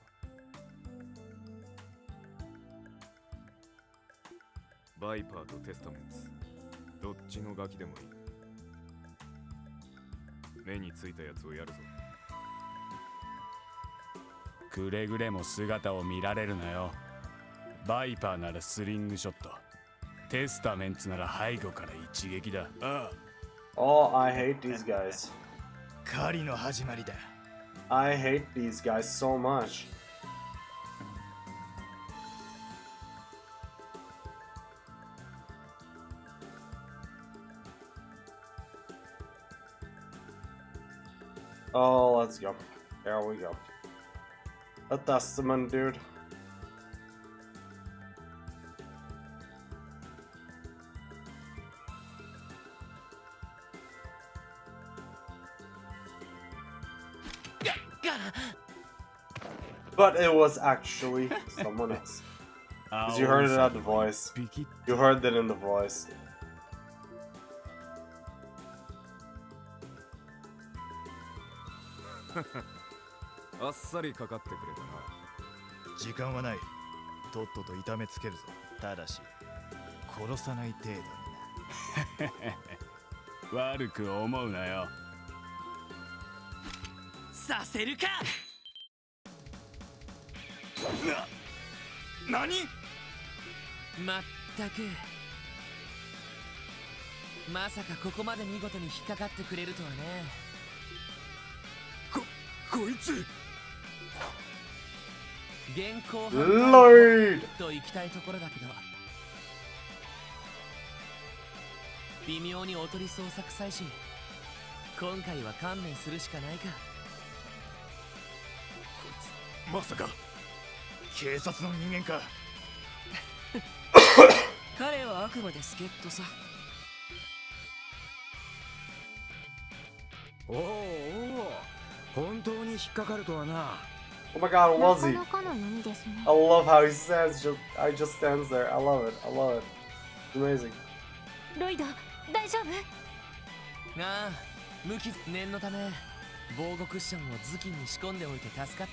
う。 バイパーとテスタメンツ、どっちのガキでもいい。目についたやつをやるぞ。 くれぐれも姿を見られるなよ。バイパーならスリングショット、テスタメンツなら背後から一撃だ。ああ。 Oh, I hate these guys. 狩りの始まりだ。 I hate these guys so much. Oh, let's go. There we go. A testament, dude. But it was actually someone else. Because you heard it at the voice. You heard it in the voice. あっさりかかってくれたな。 時間はない。とっとと痛めつけるぞ。ただし殺さない程度にな。悪く思うなよ。 させるか。 な、何？ まったく。まさかここまで見事に引っかかってくれるとはね。 こ、こいつ。 現行犯と行きたいところだけど、微妙におとり捜査臭いし、今回は勘弁するしかないか。 こいつまさか警察の人間か。 彼はあくまで助っ人さ。 おおおお、本当に引っかかるとはな。 Oh my god, was he? I love how he stands just I just stands there. I love it. I love it. It's amazing. ロイド、大丈夫？ ああ、無傷。念のため防護クッションを頭巾に仕込んでおいて助かった。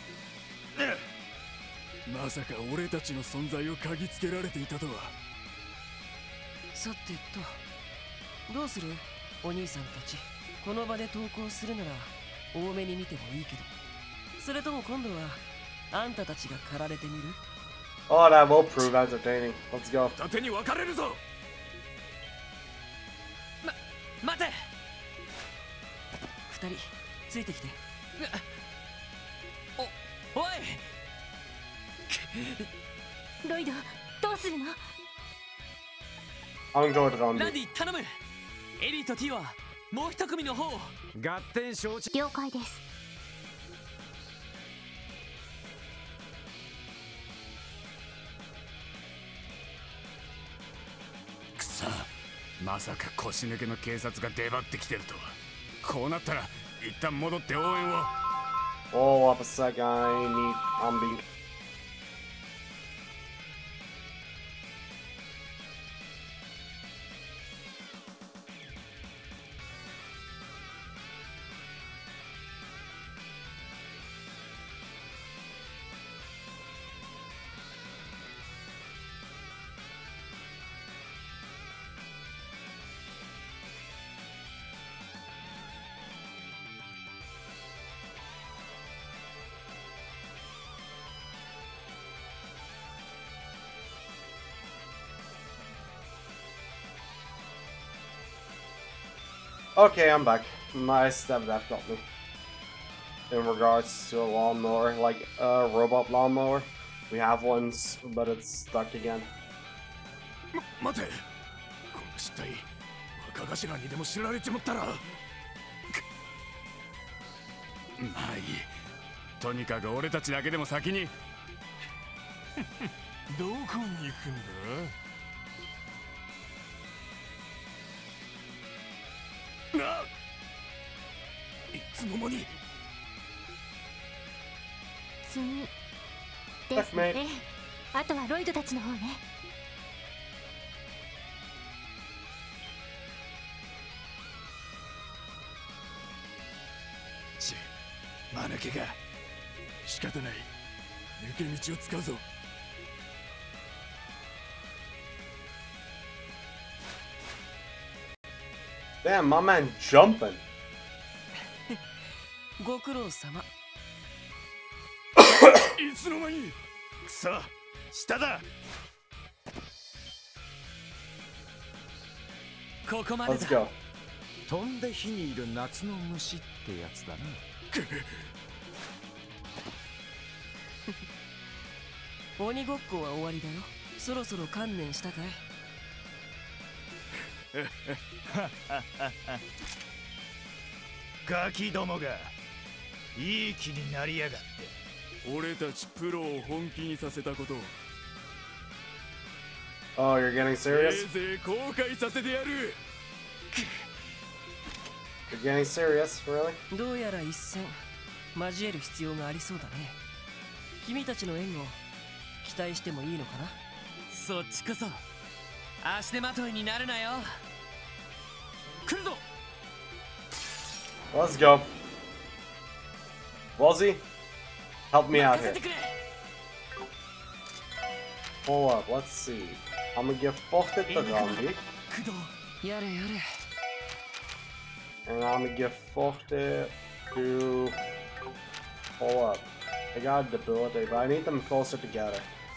まさか俺たちの存在を嗅ぎつけられていたとは。 さてと、どうする？お兄さんたち。この場で投降するなら多めに見てもいいけど、それとも今度はあんたたちが狩られてみる？ Oh, that will prove entertaining. Let's go. 二手に分かれるぞ。 ま、待て。 二人ついてきて。 お、おい。 ロイド、どうするの？ I'm going to go. ランディ頼む。エリーとティオはもう一組の方を。 合点承知。 了解です。 くそ、まさか腰抜けの警察が出張ってきてるとは。こうなったら一旦戻って応援を。 Oh, up a second. I need. I'm being. Okay, I'm back. My stepdad got me. In regards to a lawnmower, like a robot lawnmower. We have ones, but it's stuck again. 待て、この失態、若頭にでも知られちまったら。まあいい。とにかく俺たちだけでも先に。 どこに行くんだ？な、いつの間に次ですね。あとはロイドたちの方ね。 ち、間抜けが仕方ない。抜け道を使うぞ。 Damn, my man jumping. ご苦労様。 いつの間に。 くそ、下だ。 ここまでだ。 Let's go. 飛んで火にいる夏の虫ってやつだな。 鬼ごっこは終わりだよ。そろそろ観念したかい？ ガキどもがいい気になりやがって。 俺たちプロを本気にさせたことを Oh, you're getting せ serious? いぜい後悔させてやる。 You're getting serious, really? どうやら一戦交える必要がありそうだね。君たちの援護期待してもいいのかな？ そっちこそ足手まといになるなよ。来るぞ。 Let's go. Wazzy, help me out here. Hold up, let's see. I'm gonna give Fortet to Rambi. やれやれ。 And I'm gonna give Fortet to... Hold up. I got debility, but I need them closer together.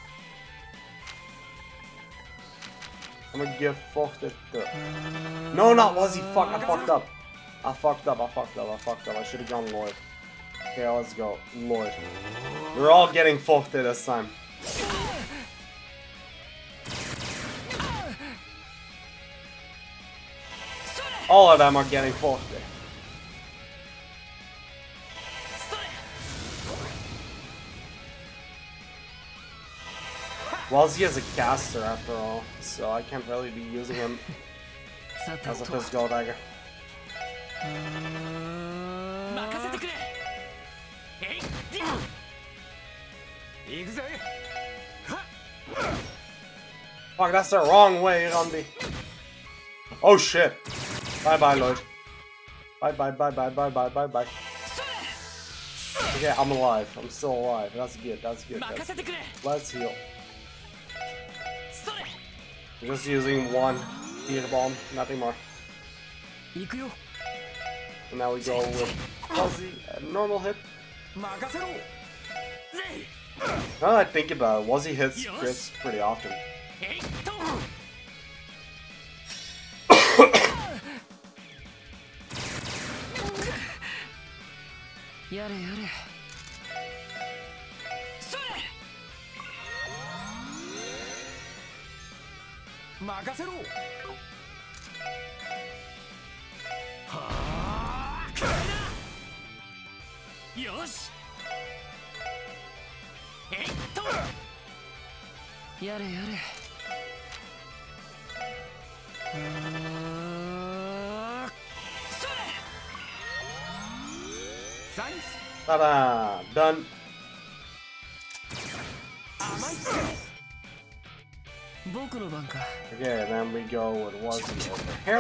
I'm gonna give Fortet to... No, not Wazzy! Fuck, I fucked up. I fucked up, I fucked up, I fucked up. I should've gone Lloyd. Okay, let's go. Lloyd. We're all getting Fortet this time. All of them are getting Fortet. Wazzy is a caster after all, so I can't really be using him as a physical dagger. Fuck, that's the wrong way, Rambi. Oh shit. Bye bye, Lloyd. Bye bye bye bye bye bye bye bye. Okay, I'm alive. I'm still alive. That's good. That's good. That's good. Let's heal. I'm just using one heal bomb, nothing more. And now we go with Wazzy, a normal hit. Now that I think about it, Wazzy hits crits pretty often. Yare yare. Makasero. Yoshi. Yare yare. Ta-da! Done. Okay, then we go with Wazzy over here.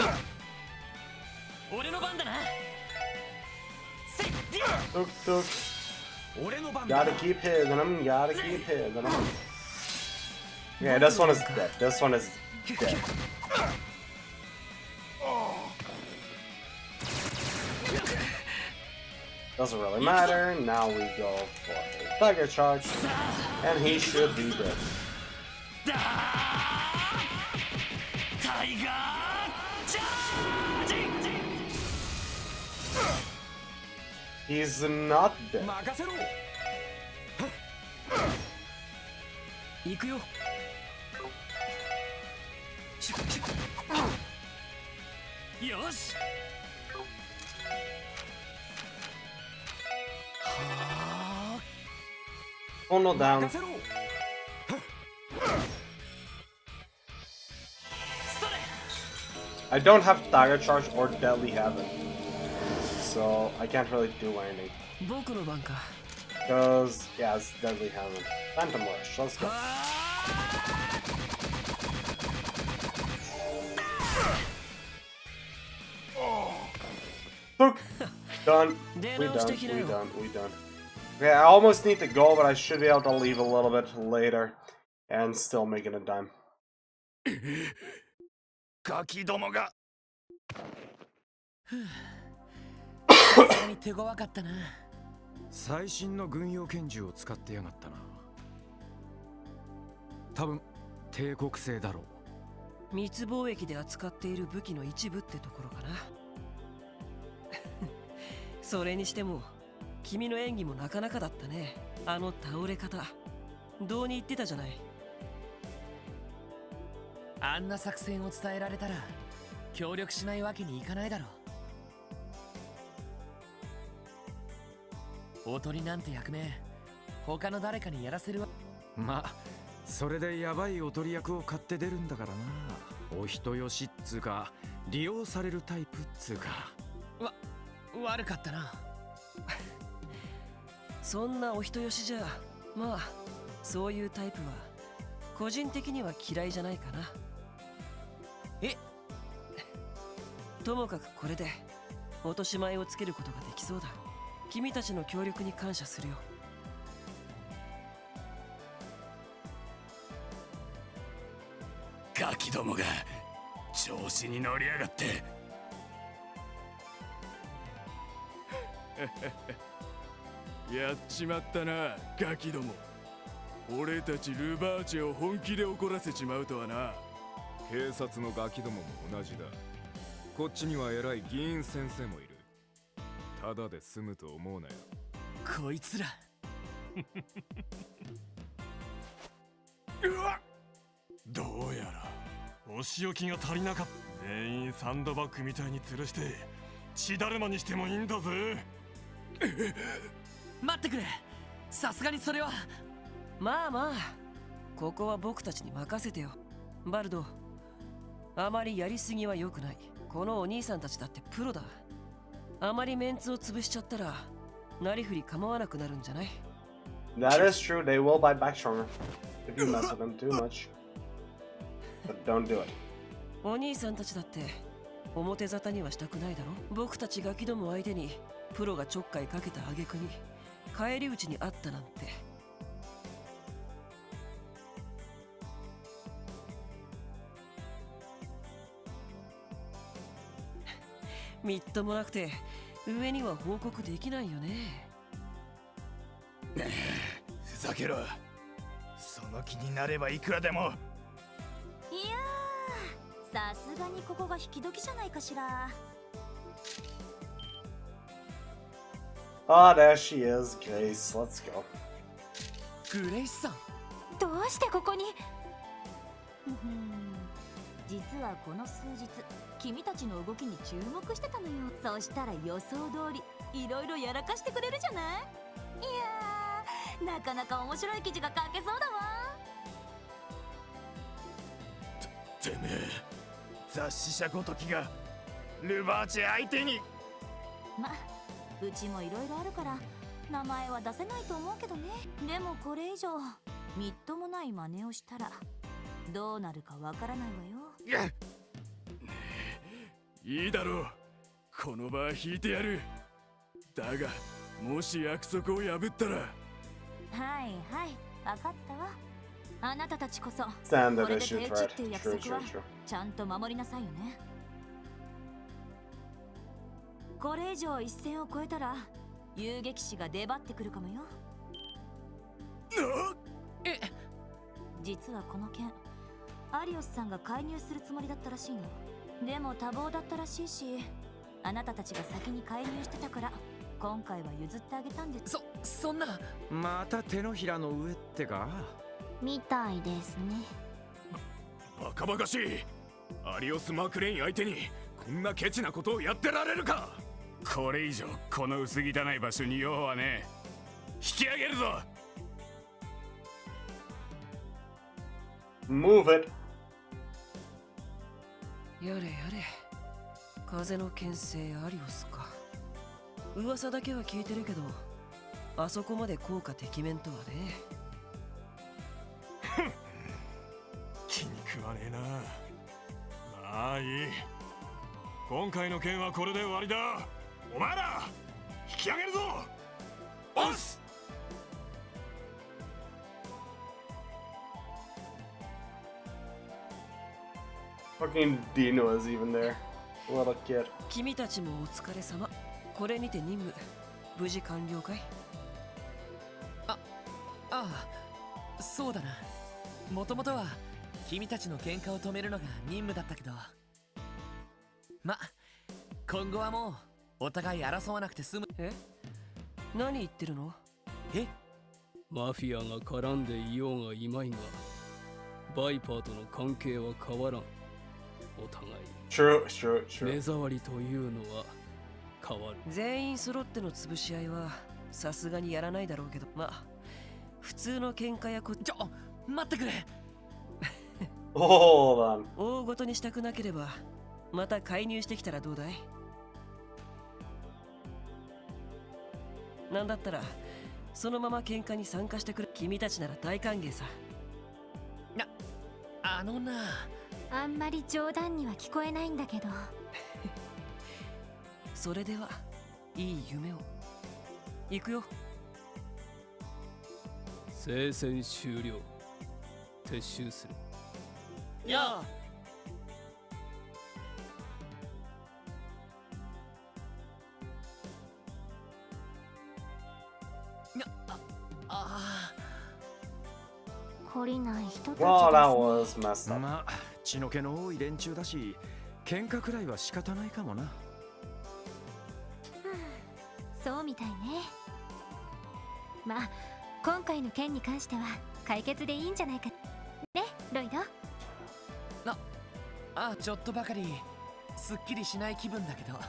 Tuk tuk. Gotta keep hitting him, gotta keep hitting him. Okay, this one is dead. This one is dead. Doesn't really matter. Now we go for a Tiger Charge, and he should be dead. He's not dead. Yoshi. Oh no, down. I don't have Tiger Charge or Deadly Heaven, so I can't really do anything. Because, yeah, it's Deadly Heaven. Phantom Rush, let's go. Look! Done. We done, we done, we done. Okay, I almost need to go, but I should be able to leave a little bit later and still making a dime. ガキどもがさすがに手強かったな。 最新の軍用拳銃を使ってやがったな。多分帝国製だろう。 密貿易で扱っている武器の一部ってところかな。それにしても君の演技もなかなかだったね。あの倒れ方どうに言ってたじゃない。 あんな作戦を伝えられたら協力しないわけにいかないだろう。おとりなんて役目他の誰かにやらせるわ。 まあそれでヤバいおとり役を買って出るんだからな。お人よしっつうか利用されるタイプっつうか。 わ悪かったな。 そんなお人よしじゃまあそういうタイプは個人的には嫌いじゃないかな。 えともかくこれで落とし前をつけることができそうだ。君たちの協力に感謝するよ。 ガキどもが調子に乗りやがって。やっちまったなガキども。俺たちルバーチェを本気で怒らせちまうとはな。 警察のガキどもも同じだ。こっちには偉い議員先生もいる。ただで済むと思うなよ。 こいつらうわっ、どうやらお仕置きが足りなかった。全員サンドバッグみたいに吊るして血だるまにしてもいいんだぜ。 待ってくれ、さすがにそれは。 まあまあここは僕たちに任せてよ。バルド、あまりやりすぎは良くない。このお兄さんたちだってプロだ。あまりメンツを潰しちゃったらなりふり構わなくなるんじゃない？ That is true, they will bite back stronger if you mess with them too much. But don't do it. お兄さんたちだって表沙汰にはしたくないだろ。僕たちガキども相手にプロがちょっかいかけた挙句に返り討ちにあったなんて。みっともなくて上には報告できないよね。 ふざけろ。その気になればいくらでも。 いやー、さすがにここが引き時じゃないかしら。 Ah, there she is, Grace. Let's go. グレイスさん、 どうしてここに？実はこの数日君たちの動きに注目してたのよ。そしたら予想通りいろいろやらかしてくれるじゃない。いやー、なかなか面白い記事が書けそうだわ。 ててめえ雑誌社ごときがルバーチェ相手に。 ま、うちもいろいろあるから名前は出せないと思うけどね。でもこれ以上みっともない真似をしたらどうなるかわからないわよ。 いいだろう、この場は引いてやる。だがもし約束を破ったら。 はいはい、わかったわ。あなたたちこそこ Standard れで issue 定 threat. 置っていう約 True, 束は true, true. ちゃんと守りなさいよね。これ以上一線を越えたら遊撃士が出張ってくるかもよ。 え、 実はこの件アリオスさんが介入するつもりだったらしいの。でも多忙だったらしいし、あなたたちが先に介入してたから今回は譲ってあげたんです。 そ、そんな。 また手のひらの上ってか。 みたいですね。 バカバカしい。アリオス・マクレイン相手にこんなケチなことをやってられるか。これ以上この薄汚い場所に用はねえ。引き上げるぞ。 Move it. やれやれ、風の牽制アリオスか。噂だけは聞いてるけどあそこまで効果てきめんとはね。 気に食わねえな。まあいい。今回の件はこれで終わりだ。お前ら引き上げるぞ。おっす。 Fucking Dino is even there. What a kid. 君たちもお疲れ様。これにて任務無事完了かい？ あ、ああ、そうだな。もともとは君たちの喧嘩を止めるのが任務だったけど、ま、今後はもうお互い争わなくて済む。 え？何言ってるの？ え？ マフィアが絡んでいようがいまいが、バイパーとの関係は変わらん。お互い True, true, true. 目障りというのは変わる。 全員揃っての潰し合いはさすがにやらないだろうけど、まあ普通の喧嘩やこちょ待ってくれ。 Hold on. 大ごとにしたくなければまた介入してきたらどうだい？なんだったらそのまま喧嘩に参加してくる。君たちなら大歓迎さ。 な、あのな。 あんまり冗談には聞こえないんだけど。 それではいい夢を。行くよ。 聖戦終了。撤収する。 やあ。 懲りない人たちです Well, that ね。 was messed up. まあ血の気の多い連中だし、喧嘩くらいは仕方ないかもな。 そうみたいね。まあ今回の件に関しては解決でいいんじゃないかね、ロイド。 あ、あ、ちょっとばかりすっきりしない気分だけど。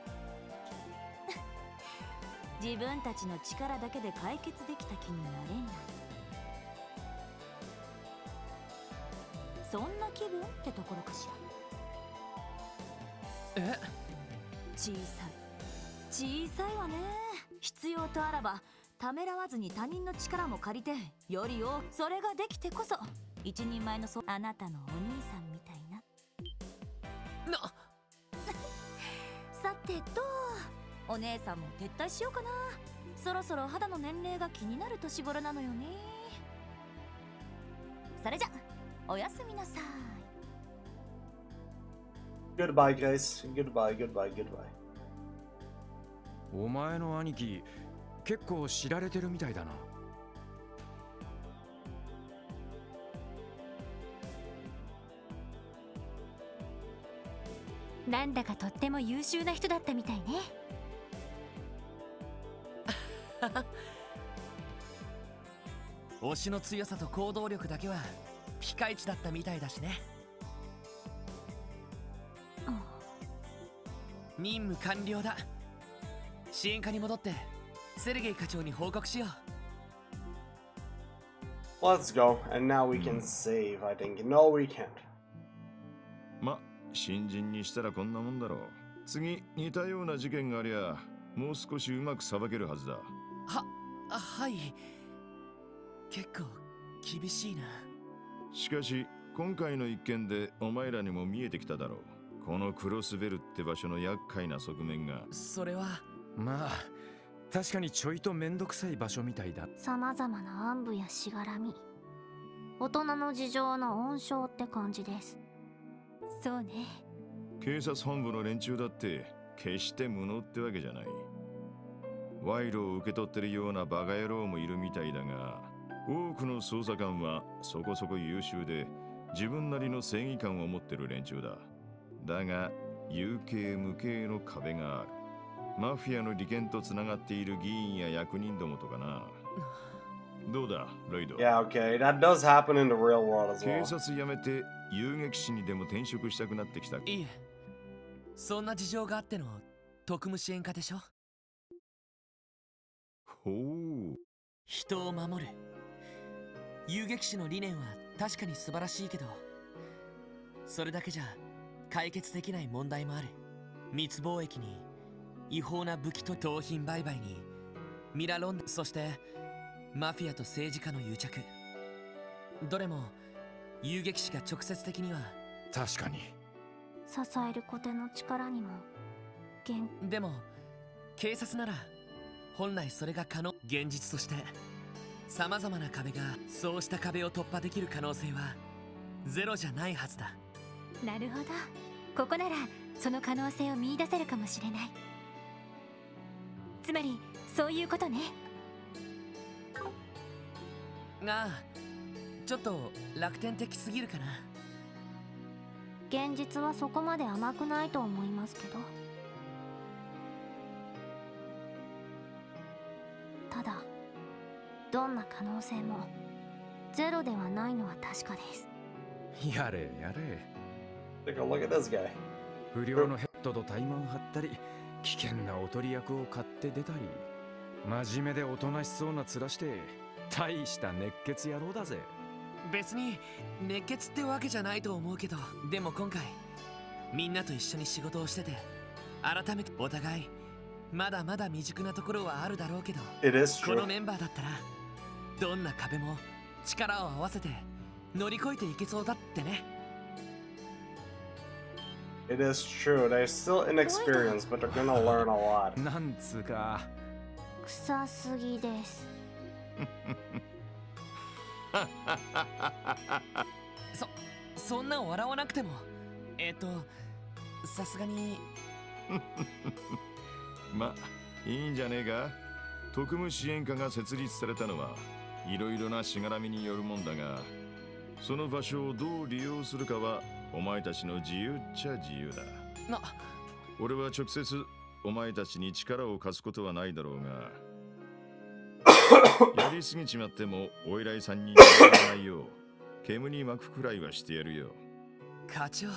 自分たちの力だけで解決できた気になれない。そんな気分ってところかしら。 え？ 小さい小さいわね。必要とあらばためらわずに他人の力も借りてより多く、それができてこそ一人前のそあなたのお兄さんみたいな。 なさてと、お姉さんも撤退しようかな。そろそろ肌の年齢が気になる年頃なのよね。それじゃおやすみなさい。 Goodbye, guys. Goodbye, goodbye, goodbye. お前の兄貴結構知られてるみたいだな。 なんだかとっても優秀な人だったみたいね。 推しの強さと行動力だけはピカイチだったみたいだしね。任務完了だ。支援課に戻ってセルゲイ課長に報告しよう。Let's go. And now we can save, I think. No, we can't. ま、新人にしたらこんなもんだろう。次、似たような事件がありゃ、もう少しうまくさばけるはずだ。 は、あ、はい。結構厳しいな。 しかし、今回の一件でお前らにも見えてきただろう。このクロスベルって場所の厄介な側面が。 それはまあ確かにちょいとめんどくさい場所みたいだ。 さまざまな暗部やしがらみ、大人の事情の温床って感じです。そうね。 警察本部の連中だって決して無能ってわけじゃない。賄賂を受け取ってるようなバカ野郎もいるみたいだが、多くの捜査官はそこそこ優秀で自分なりの正義感を持ってる連中だ。だが有形無形の壁がある。マフィアの利権とつながっている議員や役人どもとかな。どうだ、ロイド。 Yeah, okay. That does happen in the real world as well. 警察辞めて遊撃士にでも転職したくなってきた。 いいえ、そんな事情があっての特務支援課でしょ。 ほう。 人を守る遊撃士の理念は確かに素晴らしいけど、それだけじゃ解決できない問題もある。密貿易に違法な武器と盗品売買にミラロン、そしてマフィアと政治家の癒着、どれも遊撃士が直接的には確かに支えるコテの力にも現でも警察なら本来それが可能。現実としてさまざまな壁がそうした壁を突破できる可能性はゼロじゃないはずだ。 なるほど、ここならその可能性を見出せるかもしれない。つまりそういうことね。 がちょっと楽天的すぎるかな。 現実はそこまで甘くないと思いますけど。ただどんな可能性もゼロではないのは確かです。 やれやれ。 Take a look at this guy. 不良のヘッドと怠慢張ったり、危険なおとり役を買って出たり、真面目でおとなしそうな面して大した熱血野郎だぜ。 別に熱血ってわけじゃないと思うけど、でも今回みんなと一緒に仕事をしてて改めてお互いまだまだ未熟なところはあるだろうけど、このメンバーだったらどんな壁も力を合わせて乗り越えていけそうだってね。 It is true, they're still inexperienced, but they're gonna learn a lot. なんつうか臭すぎです。 そ、そんな笑わなくても、えっと、さすがにま、いいんじゃねえか。特務支援課が設立されたのはいろいろなしがらみによるもんだが、その場所をどう利用するかはお前たちの自由っちゃ自由だ。 な、 俺は直接お前たちに力を貸すことはないだろうが、やりすぎちまってもお偉いさんに言わないよう煙に巻くくらいはしてやるよ。 課長。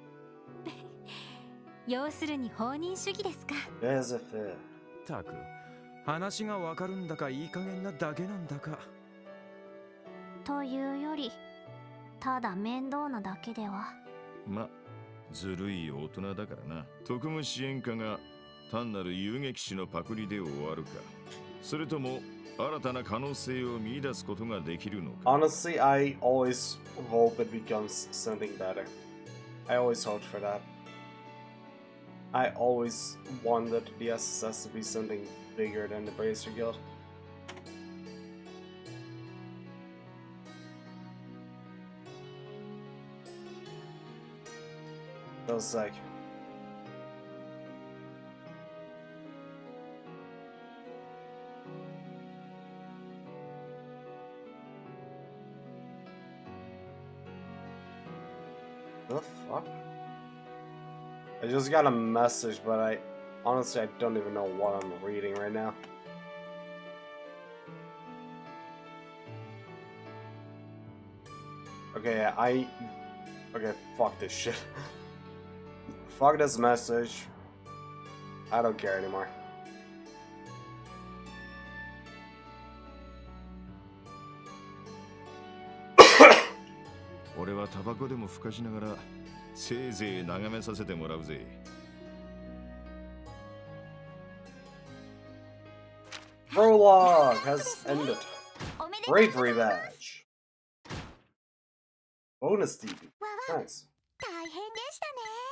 要するに放任主義ですか。 たく話がわかるんだかいい加減なだけなんだか。 というよりただ面倒なだけでは。 ま、ずるい大人だからな。特務支援課が単なる遊撃士のパクリで終わるか、それとも新たな可能性を見出すことができるのか。 Honestly, I always hope it becomes something better. I always hoped for that. I always wanted the S S S to be something bigger than the Bracer Guild. Feels like the fuck? I just got a message, but I honestly I don't even know what I'm reading right now. Okay, I okay, fuck this shit. Fuck this message. I don't care anymore. 俺はタバコでもふかしながらせいぜい眺めさせてもらうぜ。 Prologue has ended. Bravery badge. Bonus D B. Nice. 大変でした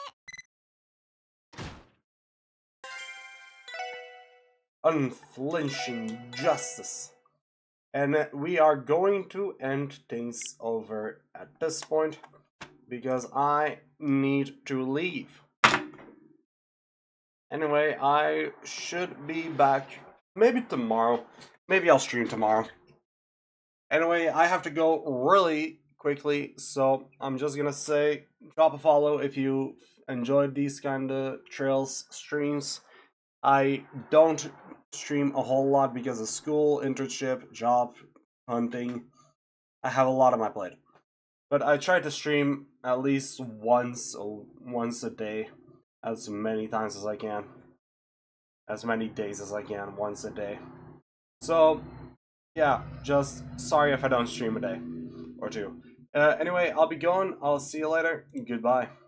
ね。 Unflinching justice. And we are going to end things over at this point because I need to leave. Anyway, I should be back maybe tomorrow. Maybe I'll stream tomorrow. Anyway, I have to go really quickly, so I'm just gonna say drop a follow if you enjoyed these kind of Trails streams. I don't stream a whole lot because of school, internship, job, hunting. I have a lot on my plate. But I try to stream at least once once a day, as many times as I can. As many days as I can, once a day. So, yeah, just sorry if I don't stream a day or two. Uh, anyway, I'll be going. I'll see you later. Goodbye.